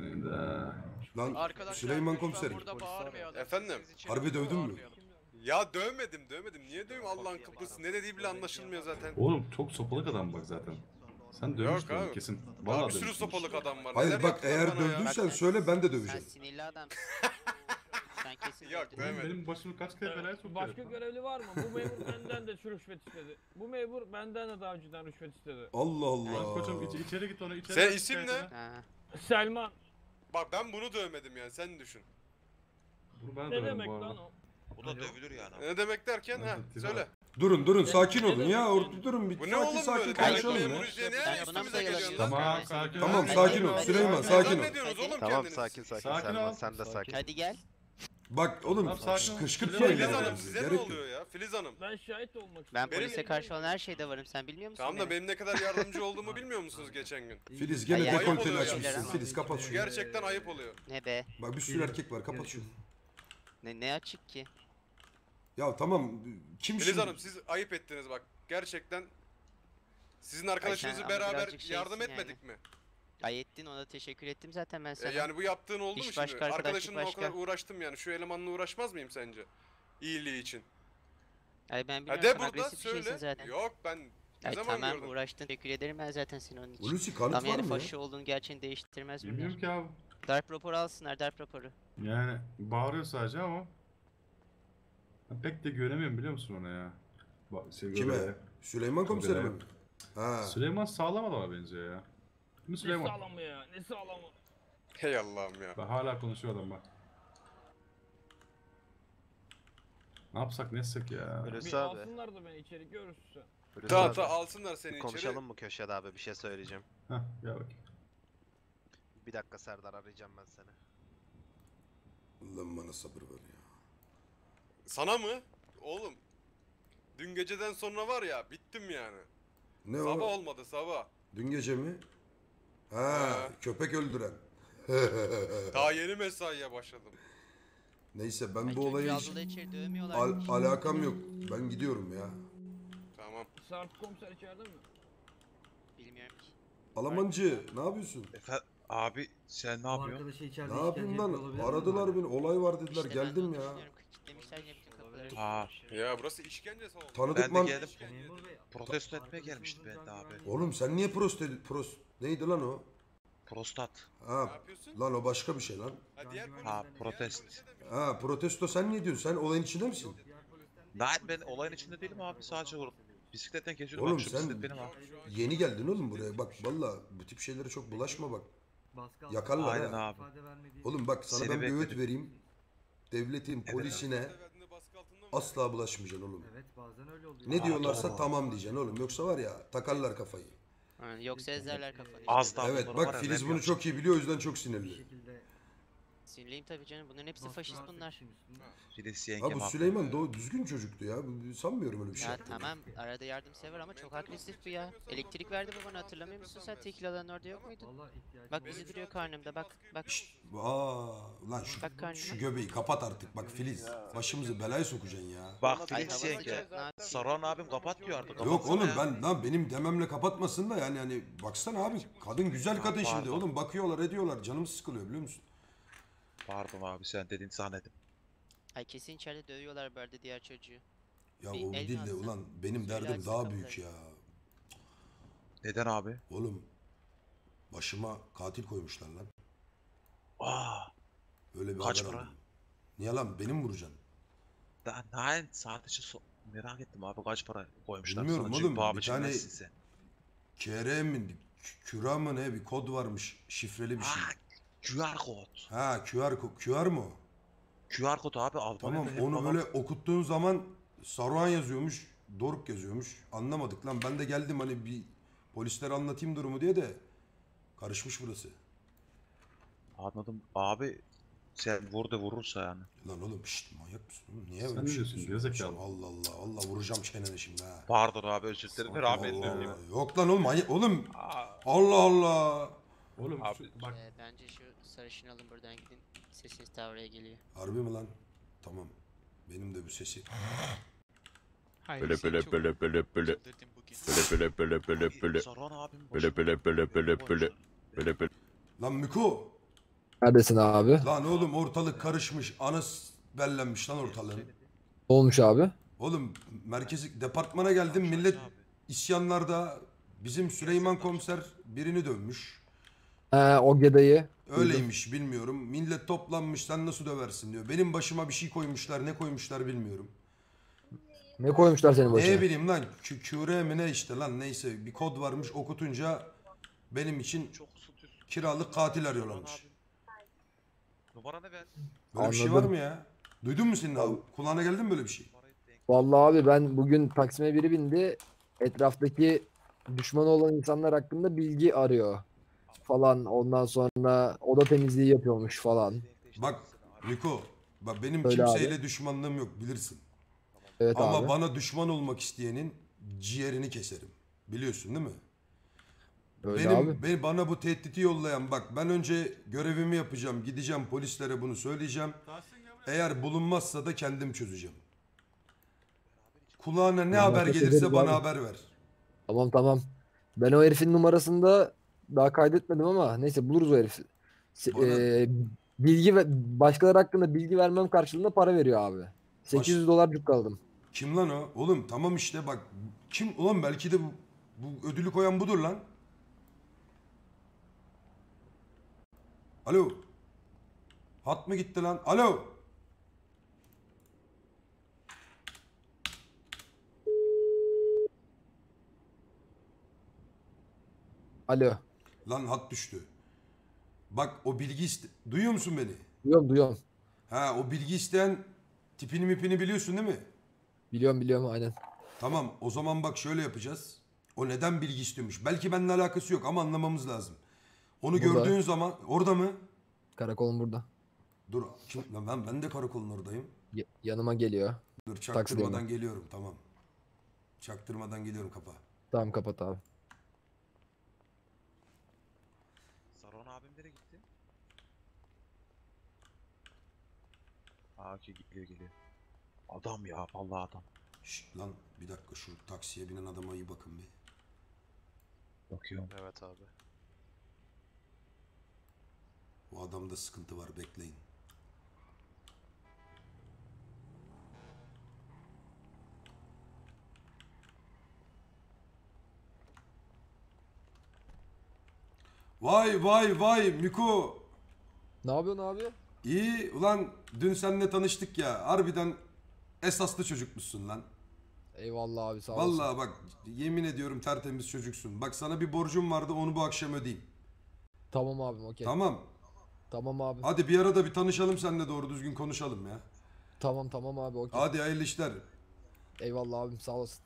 Lan Süleyman komiserim. Efendim? Harbi dövdün mü? Ya dövmedim. Niye döveyim Allah'ın Kıbrısı? Ne dediği bile anlaşılmıyor zaten. Oğlum çok sopalık adam bak zaten. Sen Yok dövmüştün abi. kesin. Daha Vallahi bir sürü dövmüşsün. sopalık adam var. Hayır Neler bak yaptılar eğer bana ya? dövdüysen söyle ben de Sen döveceğim. sinirli adamsın. Sen kesin Yok, dövdün. Oğlum dövmedim. benim başımı kaç kere belaya soktu. Başka herif lan. görevli var mı? Bu memur benden de rüşvet istedi. Bu memur benden de daha önceden rüşvet istedi. Allah Lan Allah. koçum içeri git ona içeri. Sen git isim ne? şikayetine. Ha. Selman. Bak ben bunu dövmedim yani sen düşün. Bunu ben Ne döverim demek bu arada. lan o? Bu da dövülür yani. Ne demek derken ha Evet, söyle. Durun sakin olun ya. Orada durun bir Bu ne oğlum sakin böyle? konuşalım Devlet ya. memuru diye ne Ben buna mı üstümüze sayılabilirim? geliyorsun lan? Tamam sakin ol. Tamam Hadi, sakin ol hadi, Süleyman hadi. sakin ol. Zannediyorsunuz oğlum Tamam kendinizi. sakin Sakin Selman ol. sen de sakin. Hadi gel. Bak oğlum Tamam, sakin ol. kışkırtmayın Filiz yani. Hanım size ne Gerek yok. oluyor ya? Filiz Hanım. Ben şahit olmak Ben istiyorum. polise karşı olan her şeyde varım. Sen bilmiyor musun Tamam da beni? benim ne kadar yardımcı olduğumu bilmiyor musunuz geçen gün? Filiz gene Ya, dekolteli ayıp açmışsın. oluyor Filiz kapat şunu. Gerçekten ayıp oluyor. Ne be? Bak bir sürü erkek var kapat şunu. Ne açık ki? Ya tamam kim Filiz şimdi? Hanım siz ayıp ettiniz bak. Gerçekten sizin arkadaşınızı ama beraber birazcık yardım şeysin etmedik mi? Ay ettin, ona teşekkür ettim zaten ben sana. Yani bu yaptığın oldu mu İş şimdi? başka, arkadaşlık Arkadaşınla o başka. kadar uğraştım yani. Şu elemanla uğraşmaz mıyım sence? İyiliği için. Ay ben Ha biliyorum de sen burada agresif bir şeysin söyle. zaten. Yok ben ne Ay zaman tamam gördüm? uğraştın. Teşekkür ederim ben zaten senin onun için. Hulusi kanıt Tam var yani mı ya? faşı olduğunu gerçeğini değiştirmez bunlar. Bilmiyorum ki abi. Darp raporu alsınlar, darp raporu. Yani bağırıyor sadece ama. Ben pek de göremiyorum biliyor musun ona ya. Bak, Kime? böyle. Süleyman komiserim mi? Böyle. Ha. Süleyman sağlam adama benziyor ya. Değil mi Ne Süleyman? sağlamı ya? Ne sağlamı? Hey Allah'ım ya. Bak hala konuşuyor adam bak. Ne yapsak ne etsek ya? Bir Hulusi abi. alsınlar da beni içeri görürsün. Hulusi Tamam abi. tamam alsınlar seni içeri. Konuşalım mı köşede abi bir şey söyleyeceğim. Heh gel bakayım. Bir dakika Serdar arayacağım ben seni. Allah'ım bana sabır ver ya. Sana mı? Oğlum. Dün geceden sonra var ya bittim yani. Ne Sabah o? olmadı sabah. Dün gece mi? Ha, Ha. köpek öldüren. Daha yeni mesaiye başladım. Neyse ben Ay bu çocuğu olaya aldılar hiç içeri dövmüyorlar. alakam yok. Ben gidiyorum ya. Tamam. Sarp komiser içeride mi? Bilmiyorum ki. Alamancı ne yapıyorsun? Abi sen ne Bu yapıyorsun? arkadaşı içeride Ne yapayım işkence lan? yapıyor olabilir mi Aradılar hala? beni. Olay var dediler. İşte ben de Geldim onu ya. düşünüyorum. Kitlemişler ya bütün kapıları. Ha, Ya burası işkence salonu. Tanıdık ben de man. geldim. Memur bey, Protesto etmeye gelmiştim ben de abi. Oğlum sen niye neydi lan o? Prostat. Ne Ha yapıyorsun? lan o başka bir şey lan. Ha, diğer polis- Ha, diğer protest. polise de mi? Ha protesto sen ne diyorsun? Sen olayın içinde misin? Ben olayın içinde değilim abi sadece bisikletten geçiyordum. Oğlum Bak, şu sen- bisiklet benim ha. Yeni geldin oğlum buraya. Bak valla bu tip şeylere çok bulaşma bak. baskı Yakarlar Aynen ha. abi. ifade vermediği- Oğlum bak sana Seni ben bir öğüt bekledim. vereyim. Devletin, polisine Verdiğinde baskı altında mı? asla bulaşmayacaksın oğlum. Evet bazen öyle oluyor. Ne diyorlarsa doğru. tamam diyeceksin oğlum. Yoksa var ya takarlar kafayı. Yani yoksa ezerler kafanı. Az daha Evet bunları var bak ya, Filiz rap bunu yapacak. çok iyi biliyor o yüzden çok Bir sinirli. şekilde Sinirliyim tabii canım. Bunların hepsi faşist bunlar. Filiz Ha yengem bu haklı. Süleyman da o düzgün çocuktu ya. Sanmıyorum öyle bir şey Ya yaptığını. tamam arada yardımsever ama çok agresif bu ya. Elektrik verdi bu bana, hatırlamıyor musun sen? Tekilaların orada yok muydun? Bak izi duruyor karnımda, bak bak. Lan şu, Bak karnıma. şu göbeği kapat artık bak Filiz. Başımızı belaya sokacaksın ya. Bak Ay, Filiz hava yenge. sıcak, ne yapayım? Saran abim kapat diyor artık. Yok kapatsana oğlum ya. benim dememle kapatmasın da yani hani baksana abi kadın güzel kadın şimdi pardon. oğlum bakıyorlar ediyorlar canımız sıkılıyor biliyor musun? Pardon abi sen dedin zannettim. Ay kesin içeride dövüyorlar bu arada diğer çocuğu. Ya Bir o el değil de alsam, ulan benim söyle derdim açsın daha kapıları. büyük ya. Neden abi? Oğlum başıma katil koymuşlar lan. Aa, Öyle bir Kaç haber para? aldım. Niye lan benim vuracaksın? nein sadece merak ettim abi kaç para koymuşlar Bilmiyorum sana oğlum, çünkü paha bir tane- biçilmezsin sen. KR mi küra mı ne bir kod varmış şifreli bir şey. Ha, QR kod. Ha QR mı o? QR kod abi Tamam Almanya'da hep onu babam- böyle okuttuğun zaman Saruhan yazıyormuş, Doruk yazıyormuş. Anlamadık lan. Ben de geldim hani bir polislere anlatayım durumu diye de karışmış burası. Anladım abi sen vurursa yani. Lan oğlum şşt manyak mısın oğlum? Niye Sen öyle ne bir şey diyorsun, yapıyorsun? gerizekalı? Allah Allah Allah vuracağım çeneni şimdi ha. Pardon abi özür dilerim rahmet Allah dilerim. Allah. Yok lan oğlum manyak oğlum. Aa, Allah Allah. Oğlum Abi, bak Bence şu sarışını alın buradan gidin. Sesiniz daha oraya geliyor. Harbi mi lan? Tamam. Benim de bu sesi. Hayır, Böyle sen böyle çok böyle böyle böyle çıldırdın bugün. böyle böyle böyle böyle Saran abim böyle böyle böyle böyle böyle böyle böyle. Lan Miko. Neredesin abi? Ne Lan oğlum ortalık karışmış. Anas bellenmiş lan ortalığın. olmuş abi? Oğlum merkezi departmana geldim millet isyanlarda bizim Süleyman komiser birini dövmüş. O gedayı. Öyleymiş bilmiyorum. Millet toplanmış sen nasıl döversin diyor. Benim başıma bir şey koymuşlar ne koymuşlar bilmiyorum. Ne koymuşlar senin başına? Ne bileyim lan küre mi ne işte lan neyse bir kod varmış okutunca benim için Çok ısıtıyorsun. kiralık katil arıyorlarmış. Numaranı ver. Böyle bir şey var Anladım. mı ya? Duydun mu senin abi? Kulağına geldi mi böyle bir şey? Vallahi abi ben bugün Taksim'e biri bindi. Etraftaki düşmanı olan insanlar hakkında bilgi arıyor falan. Ondan sonra oda temizliği yapıyormuş falan. Bak Niko bak benim Öyle kimseyle düşmanlığım yok bilirsin. Evet Ama abi. bana düşman olmak isteyenin ciğerini keserim. Biliyorsun değil mi? Öyle abi. Bana bu tehdidi yollayan bak ben önce görevimi yapacağım. Gideceğim polislere bunu söyleyeceğim. Eğer bulunmazsa da kendim çözeceğim. Kulağına ne Vallahi haber çok gelirse ederim bana abi. haber ver. Tamam tamam. Ben o herifin numarasını da daha kaydetmedim ama neyse buluruz o herifi. Bana- Bilgi ve başkaları hakkında bilgi vermem karşılığında para veriyor abi. 800 dolar cukkaladım. Kim lan o? Oğlum tamam işte bak. Kim? Ulan belki de bu ödülü koyan budur lan. Alo. Hat mı gitti lan? Alo. Alo. Lan hat düştü. Bak o bilgi duyuyor musun beni? Duyuyorum. Ha o bilgi isteyen tipini mipini biliyorsun değil mi? Biliyorum aynen. Tamam o zaman bak şöyle yapacağız. O neden bilgi istiyormuş? Belki benimle alakası yok ama anlamamız lazım. Onu Burada. gördüğün zaman orada mı? Karakolun burada. Dur lan ben de karakolun oradayım. Yanıma geliyor. Dur Taksideyim çaktırmadan ben. geliyorum tamam. Çaktırmadan geliyorum kapa. Tamam kapat abi. Saran abim nereye gitti? Ki geliyor. Adam ya vallahi adam. Şşt lan bir dakika şu taksiye binen adama iyi bakın bir. Bakıyorum. Evet abi. O adamda sıkıntı var bekleyin. Vay Miko. Ne yapıyorsun abi? İyi ulan dün seninle tanıştık ya. Harbiden esaslı çocukmuşsun lan. Eyvallah abi sağ olasın. Vallahi bak yemin ediyorum tertemiz çocuksun. Bak sana bir borcum vardı onu bu akşam ödeyeyim. Tamam abim okey. Tamam. Tamam abi. Hadi bir arada bir tanışalım seninle doğru düzgün konuşalım ya. Tamam abi okey. Hadi hayırlı işler. Eyvallah abim sağ olasın.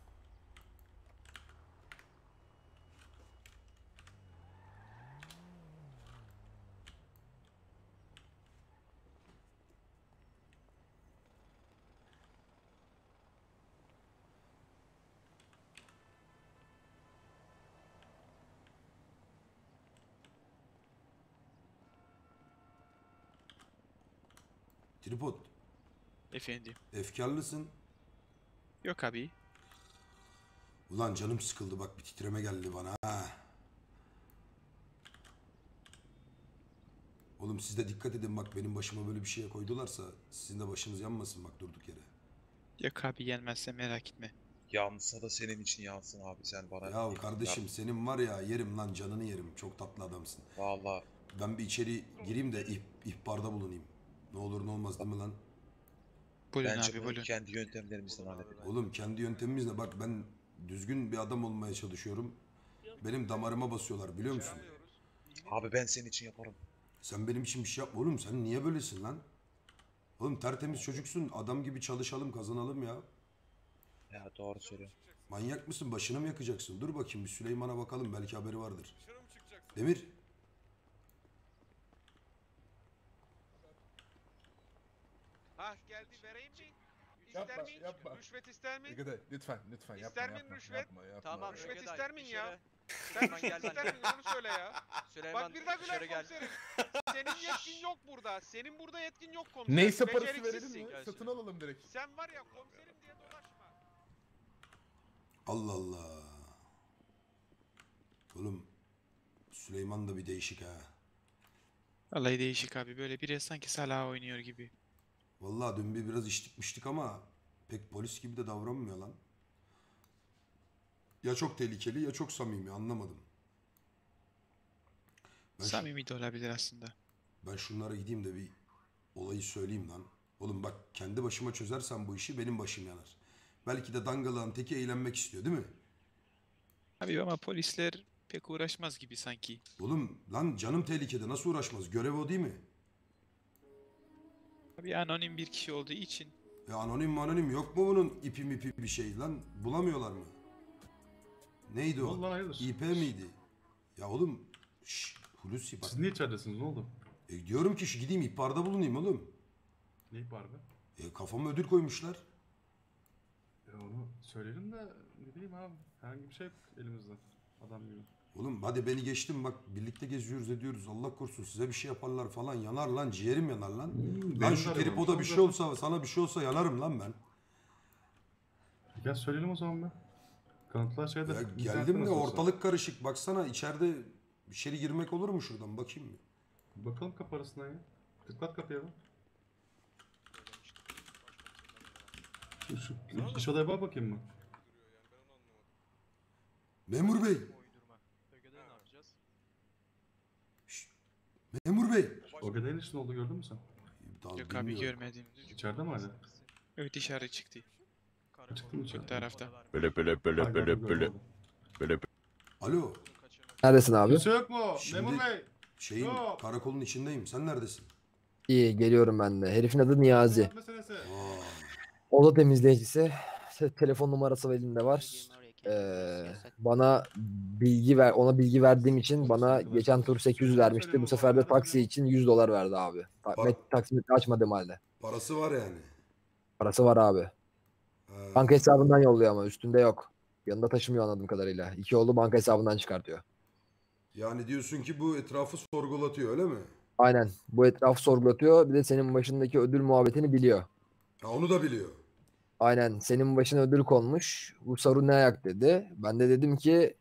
Tripod. Efendim. Efkarlısın. Yok abi. Ulan canım sıkıldı bak bir titreme geldi bana ha. Oğlum siz de dikkat edin bak benim başıma böyle bir şeye koydularsa sizin de başınız yanmasın bak durduk yere. Yok abi gelmezse merak etme. Yansa da senin için yansın abi sen bana. Ya kardeşim senin var ya yerim lan canını yerim. Çok tatlı adamsın. Vallahi. Ben bir içeri gireyim de ihbarda bulunayım. Ne olur ne olmaz değil mi lan? Buyurun Bence abi bunu buyurun. kendi yöntemlerimizden halledelim. Oğlum kendi yöntemimizle bak ben düzgün bir adam olmaya çalışıyorum. Benim damarıma basıyorlar biliyor musun? Abi ben senin için yaparım. Sen benim için bir şey yapma oğlum. Sen niye böylesin lan? Oğlum tertemiz çocuksun. Adam gibi çalışalım kazanalım ya. Ya doğru söylüyorsun. Manyak mısın? Başını mı yakacaksın? Dur bakayım bir Süleyman'a bakalım. Belki haberi vardır. Demir. Ha geldi vereyim mi? Yapma, İster miyim? yapma. Rüşvet ister miyim? Gıday, lütfen lütfen yapma İster miyim yapma, rüşvet? yapma yapma. Tamam, Rüşvet Gıday, ister miyim ya? dışarı. Sen Hemen rüşvet gel ister benimle. miyim onu söyle ya. Süleyman Bak bir daha dışarı güler gel. komiserim. Senin yetkin yok burada. Senin burada yetkin yok komiserim. Neyse parası verelim Beceriksizsin. mi? Satın alalım direkt. Sen var ya komiserim diye dolaşma. Allah Allah. Oğlum Süleyman da bir değişik ha. Vallahi değişik abi. Böyle biri sanki Salah oynuyor gibi. Vallahi dün biraz içtik ama pek polis gibi de davranmıyor lan. Ya çok tehlikeli ya çok samimi anlamadım. Samimi de olabilir aslında. Ben şunlara gideyim de bir olayı söyleyeyim lan. Oğlum bak kendi başıma çözersem bu işi benim başım yanar. Belki de dangalağın teki eğlenmek istiyor değil mi? Abi ama polisler pek uğraşmaz gibi sanki. Oğlum lan canım tehlikede nasıl uğraşmaz? Görev o değil mi? Abi anonim bir kişi olduğu için. Ya anonim yok mu bunun ipi bir şey lan? Bulamıyorlar mı? Neydi o? Vallahi hayırdır? İP miydi? Ya oğlum Hulusi bak. Siz niye içeridesiniz ne oldu? Diyorum ki gideyim ihbarda bulunayım oğlum. Ne ihbarı be? Kafama ödül koymuşlar. Onu söyleyelim de ne bileyim abi. Herhangi bir şey yok elimizde. Adam gibi. Oğlum hadi beni geçtim bak birlikte geziyoruz ediyoruz Allah korusun size bir şey yaparlar falan yanar lan ciğerim yanar lan. Lan benim şu de tripoda arıyorum. bir şey olsa sana bir şey olsa yanarım lan ben. Gel söyleyelim o zaman be. Kanıtlar şeyde. Ya internette geldim de nasıl olsa. ortalık karışık baksana içeride içeri girmek olur mu şuradan bakayım mı? Bakalım kapı arasından ya. Tıklat kapıya bak. Şu iç odaya bak bakayım mı? Memur bey. Memur bey. O gadeyin içinde oldu gördün mü sen? Yok abi görmedim. İçeride mi hala? Evet dışarı çıktı. Çıktı mı Çok tarafta. Böyle. Alo. Neredesin abi? Kimse yok mu? Şimdi Memur bey. şeyin Yok. karakolun içindeyim sen neredesin? İyi geliyorum ben de. Herifin adı Niyazi. Sanat meselesi. Oda temizleyicisi. Telefon numarası elinde var. Bana ona bilgi verdiğim için bana geçen tur 800 vermişti. Bu sefer de taksi için $100 verdi abi. Taksimetre açmadığım halde. Parası var yani. Parası var abi. Ha. Banka hesabından yolluyor ama üstünde yok. Yanında taşımıyor anladığım kadarıyla. 2 yollu banka hesabından çıkartıyor. Yani diyorsun ki bu etrafı sorgulatıyor öyle mi? Aynen. Bu etrafı sorgulatıyor. Bir de senin başındaki ödül muhabbetini biliyor. Ha onu da biliyor. Aynen. Senin başına ödül konmuş. Bu Saru ne ayak dedi. Ben de dedim ki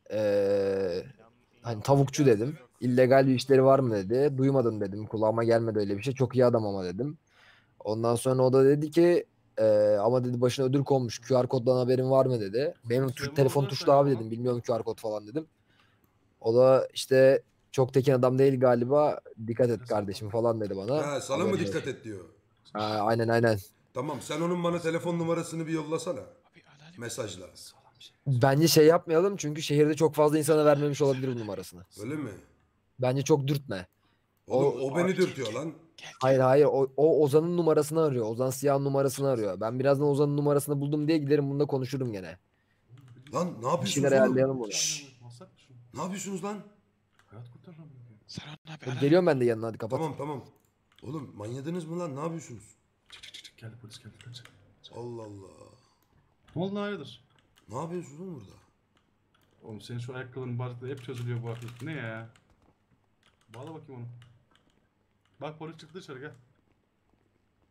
hani tavukçu dedim. İllegal bir işleri var mı dedi. Duymadım dedim. Kulağıma gelmedi öyle bir şey. Çok iyi adam ama dedim. Ondan sonra o da dedi ki ama dedi başına ödül konmuş. QR koddan haberin var mı dedi. Benim telefon tuşlu abi dedim. Bilmiyorum QR kod falan dedim. O da işte çok tekin adam değil galiba. Dikkat et kardeşim falan dedi bana. Ha sana mı dikkat et diyor. Aynen. Tamam sen onun bana telefon numarasını bir yollasana. Mesajla. Bence şey yapmayalım çünkü şehirde çok fazla insana vermemiş olabilir bu numarasını. Öyle mi? Bence çok dürtme. Oğlum o beni dürtüyor lan. Hayır o Ozan'ın numarasını arıyor. Ozan Siyah'ın numarasını arıyor. Ben birazdan Ozan'ın numarasını buldum diye giderim bununla konuşurum gene. Lan ne Bir yapıyorsunuz şeyler oğlum? ayarlayalım bunu. Ne yapıyorsunuz lan? Hayat kurtaralım. Saran abi. Dur, geliyorum ben de yanına hadi kapat. Tamam. Oğlum manyadınız mı lan? Ne yapıyorsunuz? Çık geldi polis geldi kaç. Allah Allah. Ne oldu hayırdır? Ne yapıyorsunuz oğlum burada? Oğlum senin şu ayakkabının bacakları hep çözülüyor bu hafif. Ne ya? Bağla bakayım onu. Bak polis çıktı dışarı gel.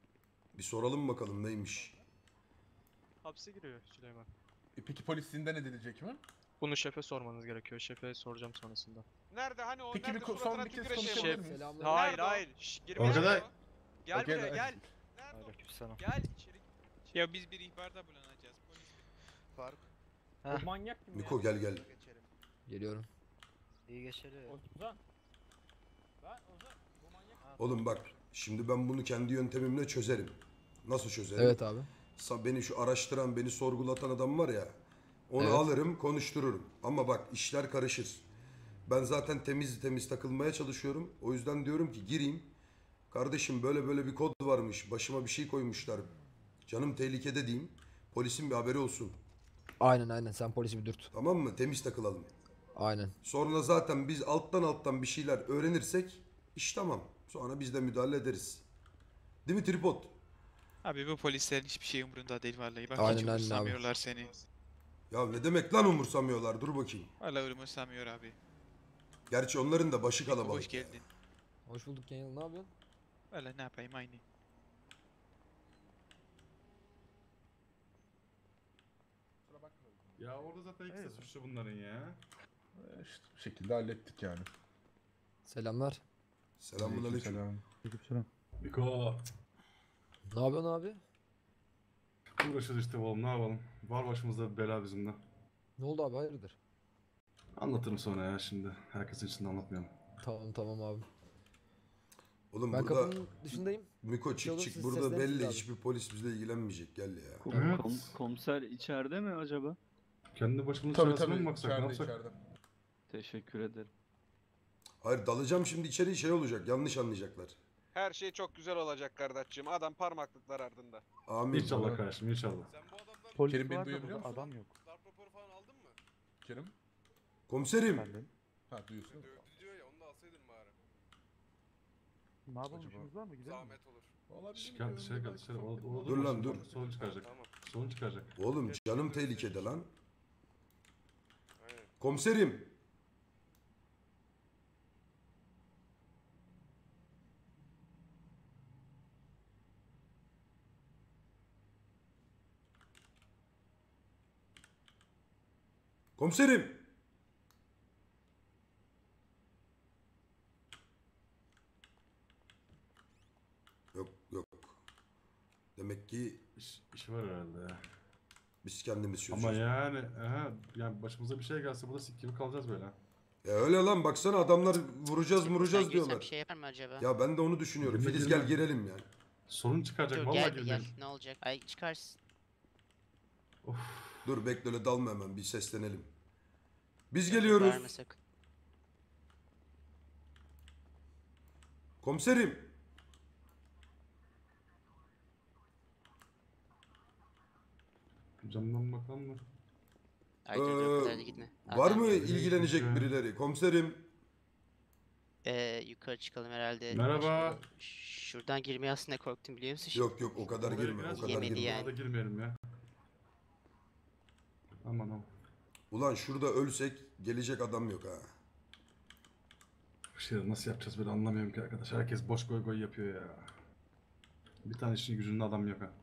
Bir soralım bakalım neymiş. Hapse giriyor Süleyman. Peki polisliğinde ne denilecek mi? Bunu şefe sormanız gerekiyor. Şefe soracağım sonrasında. Nerede hani o Peki nerede bir suratına son bir kez tüküreşim. konuşabilir Şef. miyiz? Selamlar. Hayır Nerede o? hayır. Girmeye O kadar- çalışma. Gel Okey, buraya evet. gel. Nerede o? Aleykümselam. Gel içeri. Ya biz bir ihbarda bulunacağız. Polis. Faruk. O manyak kim Miko gel gel. Geçelim. Geliyorum. İyi geçelim. Ozan. Lan Ozan. Bu manyak. Oğlum bak şimdi ben bunu kendi yöntemimle çözerim. Nasıl çözerim? Evet abi. Beni şu araştıran, beni sorgulatan adam var ya. Onu Evet. alırım, konuştururum. Ama bak işler karışır. Ben zaten temiz temiz takılmaya çalışıyorum. O yüzden diyorum ki gireyim. Kardeşim böyle böyle bir kod varmış. Başıma bir şey koymuşlar. Canım tehlikede diyeyim. Polisin bir haberi olsun. Aynen sen polisi bir dürt. Tamam mı? Temiz takılalım. Aynen. Sonra zaten biz alttan bir şeyler öğrenirsek iş tamam. Sonra biz de müdahale ederiz. Değil mi tripod? Abi bu polislerin hiçbir şey umurunda değil vallahi. Bak Aynen, hiç aynen abi. umursamıyorlar seni. Ya ne demek lan umursamıyorlar? Dur bakayım. Vallahi umursamıyor abi. Gerçi onların da başı Miko, kalabalık. hoş geldin. Hoş bulduk Kenan, ne yapıyorsun? Vallahi ne yapayım aynı. Ya orada zaten ikisi de suçlu bunların ya. İşte bu şekilde hallettik yani. Selamlar. Selamünaleyküm. Miko. Ne yapıyorsun abi? Uğraşırız işte oğlum, ne yapalım. Var başımızda bir bela bizim de. Ne oldu abi, hayırdır? Anlatırım sonra ya şimdi. Herkesin içinde anlatmayalım. Tamam abi. Oğlum Ben burada kapının dışındayım. Miko Bir şey çık olursa burada seslenirsiniz belli abi. hiçbir polis bizle ilgilenmeyecek gel ya. Evet. Komiser içeride mi acaba? Kendi başımızın Tabii çaresine tabii mi baksak, ne içeride yapsak? içeride. Teşekkür ederim. Hayır dalacağım şimdi içeri şey olacak yanlış anlayacaklar. Her şey çok güzel olacak kardeşciğim. Adam parmaklıklar ardında. Amin. İnşallah kardeşim, inşallah. Sen bu adamdan Kerim beni duyabiliyor musun? Adam yok. darp raporu falan aldın mı? Kerim? Komiserim. Ha duyuyorsun. Dövdü diyor ya onu da alsaydın bari. Ne yapalım, Acaba- işimiz var mı? Gidelim mi? Zahmet olur. Vallahi Dışarı dışarı gel dışarı. Orada Dur lan, dur. Sorun çıkaracak. Tamam. Sorun çıkaracak. Oğlum canım tehlikede lan. Aynen. Komiserim. Komiserim. Yok. Demek ki İşi var herhalde ya. biz kendimiz Ama çözeceğiz. yani başımıza bir şey gelse burada sik gibi kalacağız böyle. Öyle lan baksana adamlar vuracağız Sen vuracağız girsen diyorlar. bir şey yapar mı acaba? Ya ben de onu düşünüyorum. Girme, Filiz girme. gel girelim ya. Sorun çıkaracak Dur vallahi gel bir girmeyelim. gel. Ne olacak? Ay çıkarsın. Dur bekle öyle dalma hemen bir seslenelim. Biz Verme geliyoruz. sakın. Komiserim. Camdan bakalım mı? Ay dur o kadar da gitme. Var Adam mı yok. ilgilenecek birileri? Komiserim. Yukarı çıkalım herhalde. Merhaba. Şuradan girmeye aslında korktum biliyor musun? Yok o kadar Oraya girme o biraz kadar Yemedi girme. yani. Daha da girmeyelim ya. Aman. Ulan şurada ölsek gelecek adam yok ha. Bu şeyi nasıl yapacağız böyle anlamıyorum ki arkadaş. Herkes boş goy goy yapıyor ya. Bir tane işin gücünde adam yok ha.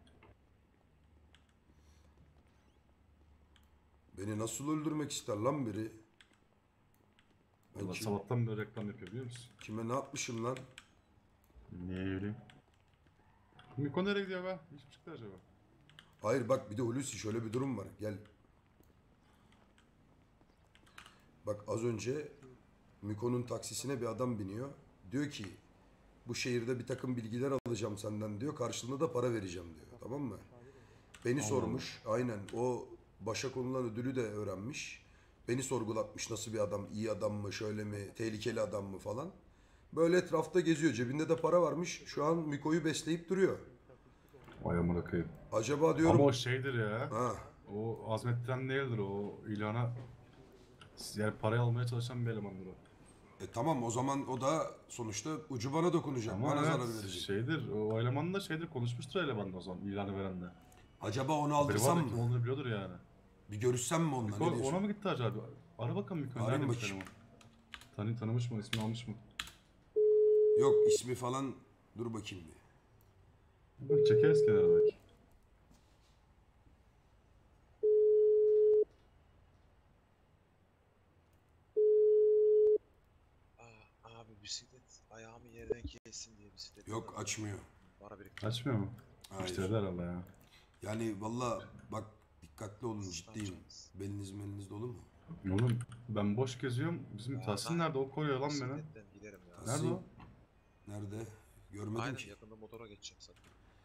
Beni nasıl öldürmek ister lan biri? Ben Valla sabahtan böyle reklam yapıyor biliyor musun? kime ne yapmışım lan? Niye öyle? Miko nereye gidiyor be? Hiç mi çıktı acaba? Hayır bak bir de Hulusi şöyle bir durum var. Gel. Bak az önce Miko'nun taksisine bir adam biniyor. Diyor ki bu şehirde bir takım bilgiler alacağım senden diyor. Karşılığında da para vereceğim diyor. Tamam mı? Beni Allah sormuş. Aynen o başa konulan ödülü de öğrenmiş. Beni sorgulatmış nasıl bir adam, iyi adam mı, şöyle mi, tehlikeli adam mı falan. Böyle etrafta geziyor. Cebinde de para varmış. Şu an Miko'yu besleyip duruyor. Vay amına koyayım. Acaba diyorum... Ama o şeydir ya. Ha. O azmettiren değildir o ilana. Yani parayı almaya çalışan bir elemandır o. Tamam o zaman o da sonuçta ucu bana dokunacak. Ama bana zarar evet, verecek. şeydir o eleman da şeydir konuşmuştur eleman o zaman ilanı veren de. Acaba onu Haberi aldırsam vardı, kim mı? olduğunu biliyordur yani. Bir görüşsem mi onunla? Ne diyorsun? Ona mı gitti acaba? Ara bakalım bir Arayayım neredeymiş bakayım. eleman? Tanımış mı? İsmini almış mı? Yok ismi falan dur bakayım bir. Bak çekeriz kenara belki. Abi bisiklet ayağımı yerden kessin diye bisiklet. Yok açmıyor. Para biriktir. Açmıyor mu? Hayır. Müşteriler herhalde ya. Yani valla bak dikkatli olun ciddiyim. Beliniz dolu mu? Oğlum ben boş geziyorum. Bizim Tahsin nerede? O koruyor lan beni. Bisikletten giderim ya. Nerede Tahsin, o? Nerede? Görmedim Aynen ki. yakında motora geçeceğim zaten.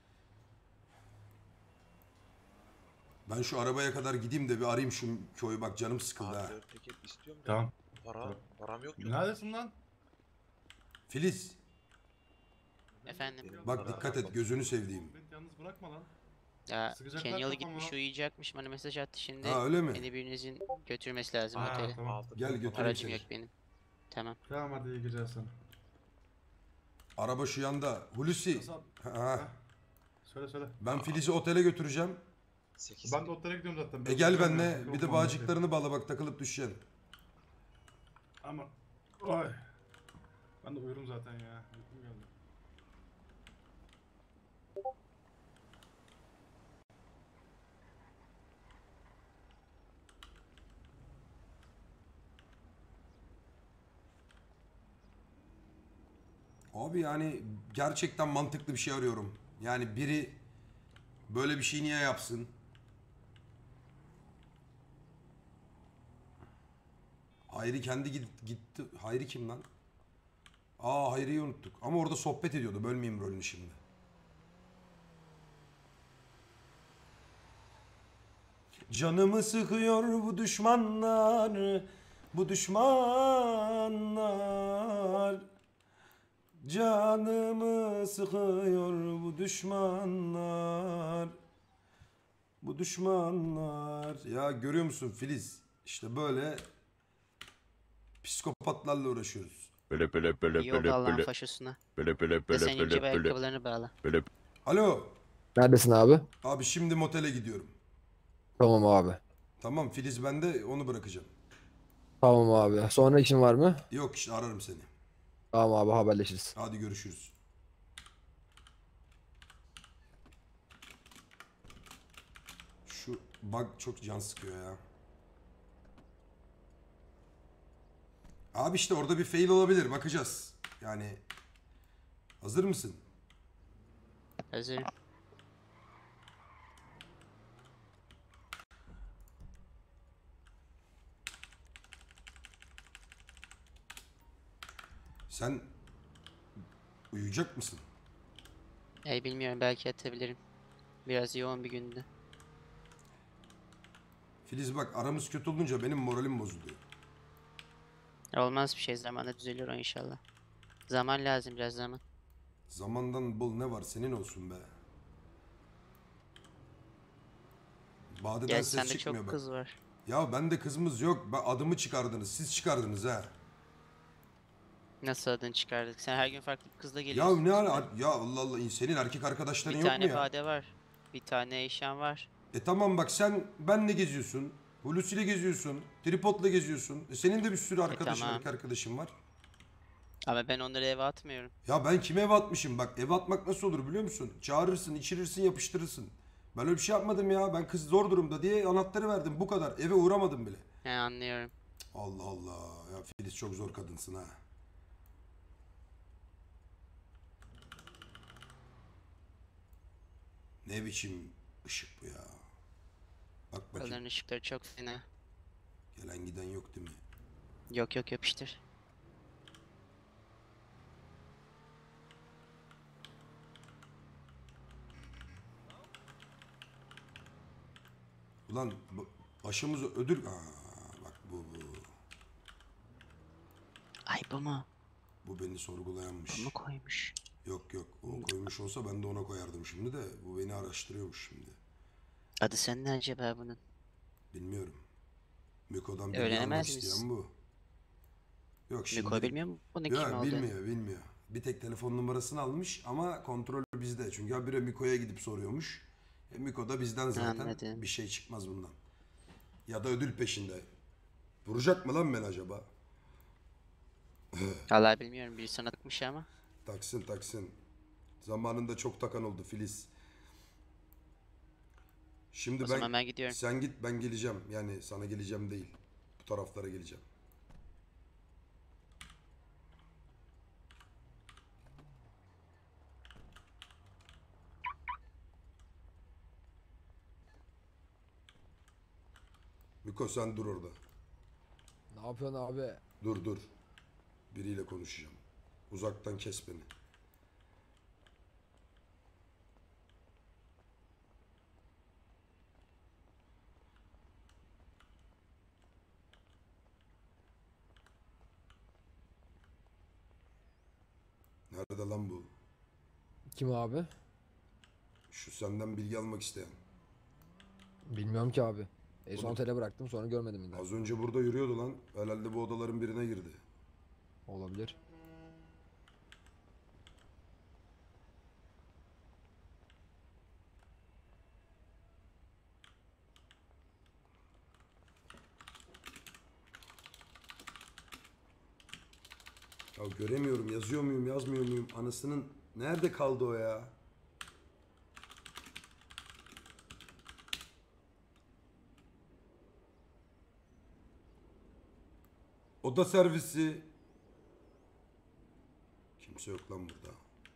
Ben şu arabaya kadar gideyim de bir arayayım şu köyü, bak canım sıkıldı ha. Abi 4 teker istiyorum da. Tamam. Param yok mu? Neredesin lan? Filiz Efendim. bak dikkat et, gözünü sevdiğim. Beni yalnız bırakma lan. Ya Sıkacaklar Kenyalı kafama. gitmiş uyuyacakmış. Bana mesaj attı şimdi. Ha, öyle mi? Beni birinizin götürmesi lazım Ha, otele. tamam. Gel götüreyim Aracım seni. yok benim. Tamam. Tamam hadi iyi geceler sana. Araba şu yanda. Hulusi. Kasap. Ha. Söyle. Ben Filiz'i otele götüreceğim. 8. Ben de otele gidiyorum zaten. E gel benimle. Bir de bağcıklarını bağla, bak takılıp düşeceksin. Ama. Ay. Ben de uyurum zaten ya. Uykum geldi. Abi yani gerçekten mantıklı bir şey arıyorum. Yani biri böyle bir şey niye yapsın? Hayri kendi gitti. Hayri kim lan? Aa, Hayri'yi unuttuk. Ama orada sohbet ediyordu. Bölmeyeyim rolünü şimdi. Canımı sıkıyor bu düşmanlar. Bu düşmanlar. Canımı sıkıyor bu düşmanlar. Bu düşmanlar. Ya görüyor musun Filiz? İşte böyle psikopatlarla uğraşıyoruz. İyi oldu Allah'ın faşosuna. Ve sen ince bir ayakkabılarını bağla. Alo. Neredesin abi? Abi şimdi motele gidiyorum. Tamam abi. Tamam, Filiz bende, onu bırakacağım. Tamam abi. Sonra işin var mı? Yok işte, ararım seni. Tamam abi, haberleşiriz. Hadi görüşürüz. Şu bug çok can sıkıyor ya. Abi işte orada bir fail olabilir, bakacağız. Yani hazır mısın? Hazırım. Sen uyuyacak mısın? Bilmiyorum, belki atabilirim. Biraz yoğun bir gündü. Filiz bak, aramız kötü olunca benim moralim bozuluyor. Olmaz bir şey, zamanla düzelir o inşallah. Zaman lazım, biraz zaman. Zamandan bol ne var senin olsun be. Badeden Gerçi ses sende çıkmıyor çok bak. kız var. Ya bende kızımız yok. Adımı çıkardınız. Siz çıkardınız ha. Nasıl adını çıkardık? Sen her gün farklı bir kızla Ya geliyorsun. ne ala? Ya Allah Allah. Senin erkek arkadaşların Bir yok mu tane ya? Bade var. Bir tane Eyşan var. Tamam bak, sen benle geziyorsun. Hulusi'yle geziyorsun. Tripod'la geziyorsun. Senin de bir sürü arkadaşın, tamam. erkek arkadaşın var. Ama ben onları eve atmıyorum. Ya ben kime eve atmışım? Bak, eve atmak nasıl olur biliyor musun? Çağırırsın, içirirsin, yapıştırırsın. Ben öyle bir şey yapmadım ya. Ben kız zor durumda diye anahtarı verdim. Bu kadar. Eve uğramadım bile. He, anlıyorum. Allah Allah. Ya Filiz çok zor kadınsın ha. Ne biçim ışık bu ya. Bak bakayım. Onların ışıkları çok fena. Gelen giden yok değil mi? Yok yok, yapıştır. Ulan başımıza ödül... Aa, bak bu. Ay bu mu? Bu beni sorgulayanmış. Bu mu koymuş? Yok o koymuş olsa ben de ona koyardım şimdi de. Bu beni araştırıyormuş şimdi. Adı sen ne acaba bunun? Bilmiyorum. Miko'dan bilgi Öğrenemez almak misin? isteyen bu. Yok şimdi. Miko bilmiyor mu bunun kim Yok olduğunu? bilmiyor. Bir tek telefon numarasını almış ama kontrol bizde. Çünkü habire Miko'ya gidip soruyormuş. Miko da bizden zaten. Anladım. Bir şey çıkmaz bundan. Ya da ödül peşinde. Vuracak mı lan ben acaba? Vallahi bilmiyorum, biri sana takmış ama. Taksın. Zamanında çok takan oldu Filiz. Şimdi O zaman ben gidiyorum. Sen git, ben geleceğim. Yani sana geleceğim değil. Bu taraflara geleceğim. Miko sen dur orada. Ne yapıyorsun abi? Dur. Biriyle konuşacağım. Uzaktan kes beni. Nerede lan bu? Kim abi? Şu senden bilgi almak isteyen. Bilmiyorum ki abi. Son Oğlum- tele bıraktım sonra görmedim bir daha. Az önce burada yürüyordu lan. Herhalde bu odaların birine girdi. Olabilir. Ya göremiyorum. Yazıyor muyum, yazmıyor muyum? Anasının nerede kaldı o ya? Oda servisi. Kimse yok lan burada.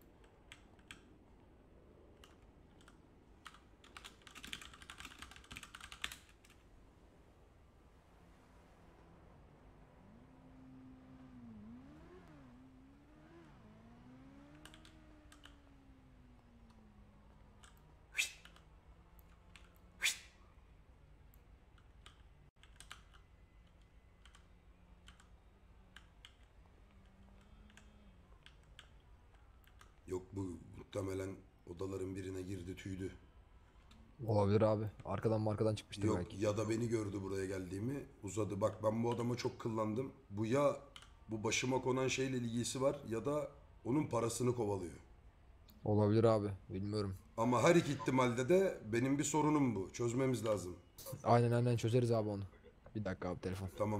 Yok, bu muhtemelen odaların birine girdi, tüydü. Olabilir abi. Arkadan çıkmıştır Yok, belki. ya da beni gördü buraya geldiğimi, uzadı. Bak ben bu adama çok kıllandım. Bu ya bu başıma konan şeyle ilgisi var ya da onun parasını kovalıyor. Olabilir abi. Bilmiyorum. Ama her iki ihtimalde de benim bir sorunum bu. Çözmemiz lazım. Aynen çözeriz abi onu. Bir dakika abi telefon. Tamam.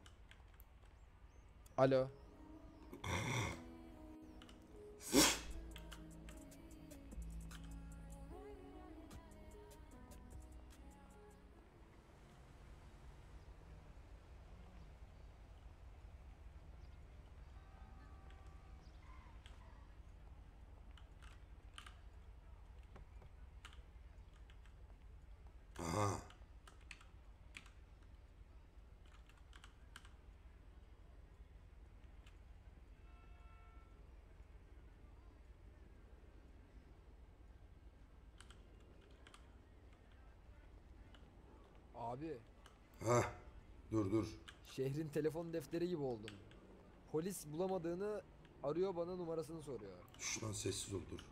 Alo. Aha. Abi. Heh. Dur. Şehrin telefon defteri gibi oldum. Polis bulamadığını arıyor, bana numarasını soruyor. Şş lan, sessiz ol, dur.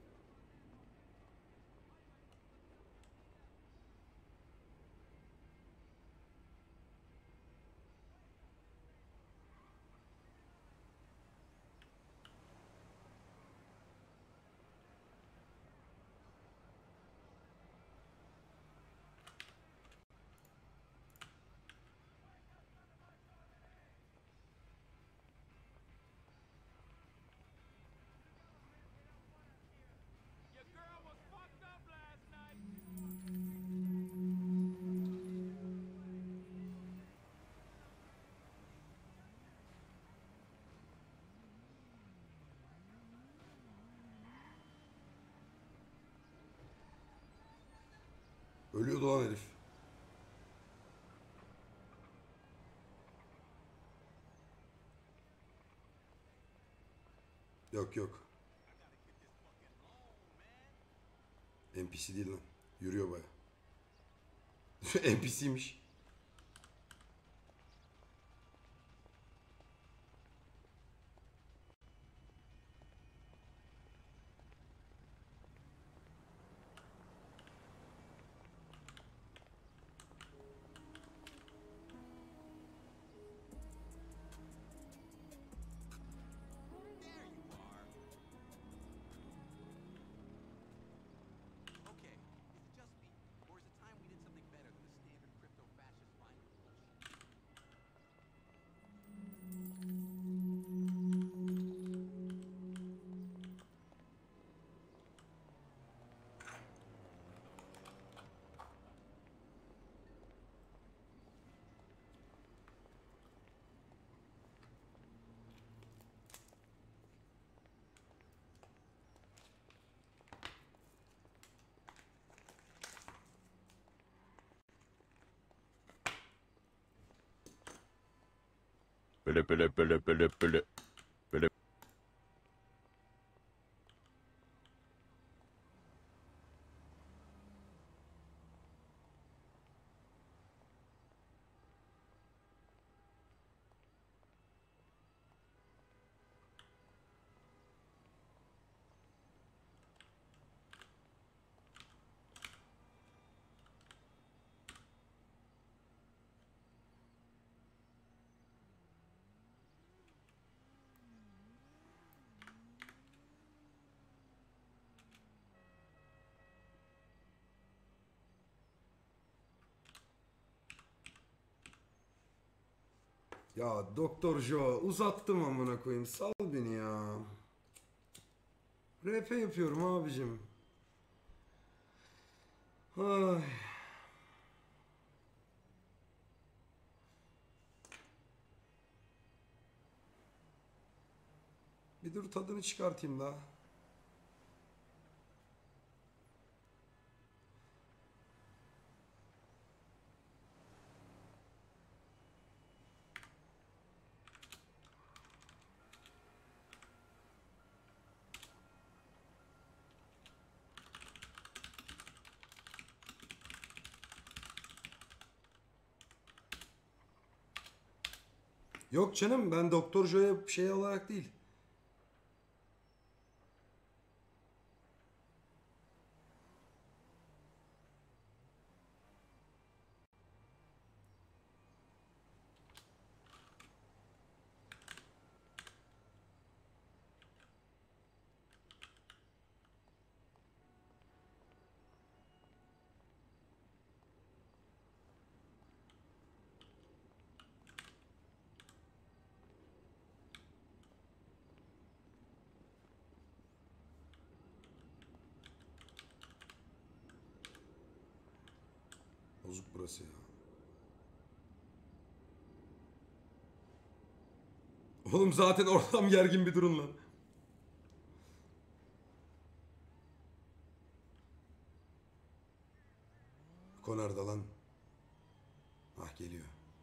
Ölüyordu lan herif. Yok. NPC değil lan. Yürüyor baya. NPC'ymiş. Böyle böyle böyle böyle böyle. Böyle. Ya Doktor Joe uzattım amına koyayım. Sal beni ya. RP yapıyorum abicim. Ay. Bir dur tadını çıkartayım daha. Yok canım ben Doktor Joe'ya şey olarak değil. Bozuk burası ya. Oğlum zaten ortam gergin bir durum lan. Konarda lan. Ah geliyor.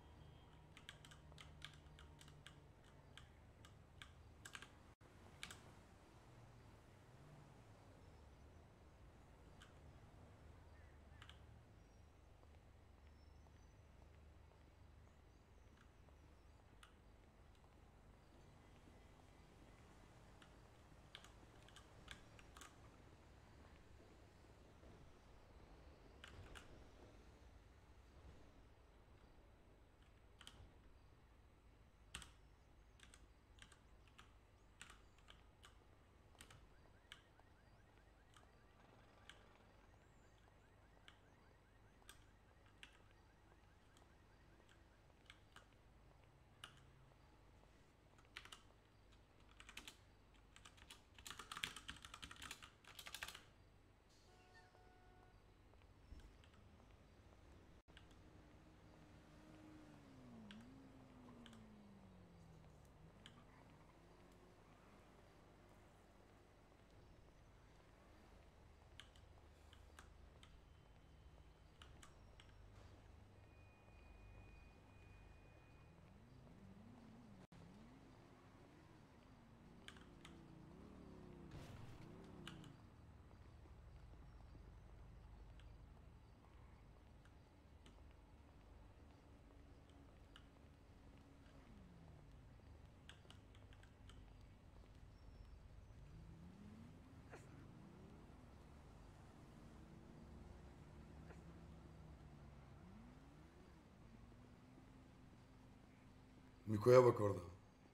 Miko'ya bak orada.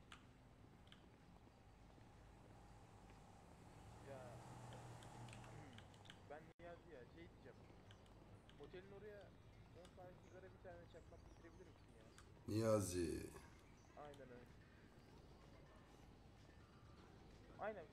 Ben Niyazi ya şey diyeceğim. Otelin oraya 10 tane sigara bir tane çakmak getirebilir misin ya? Niyazi. Aynen öyle. Aynen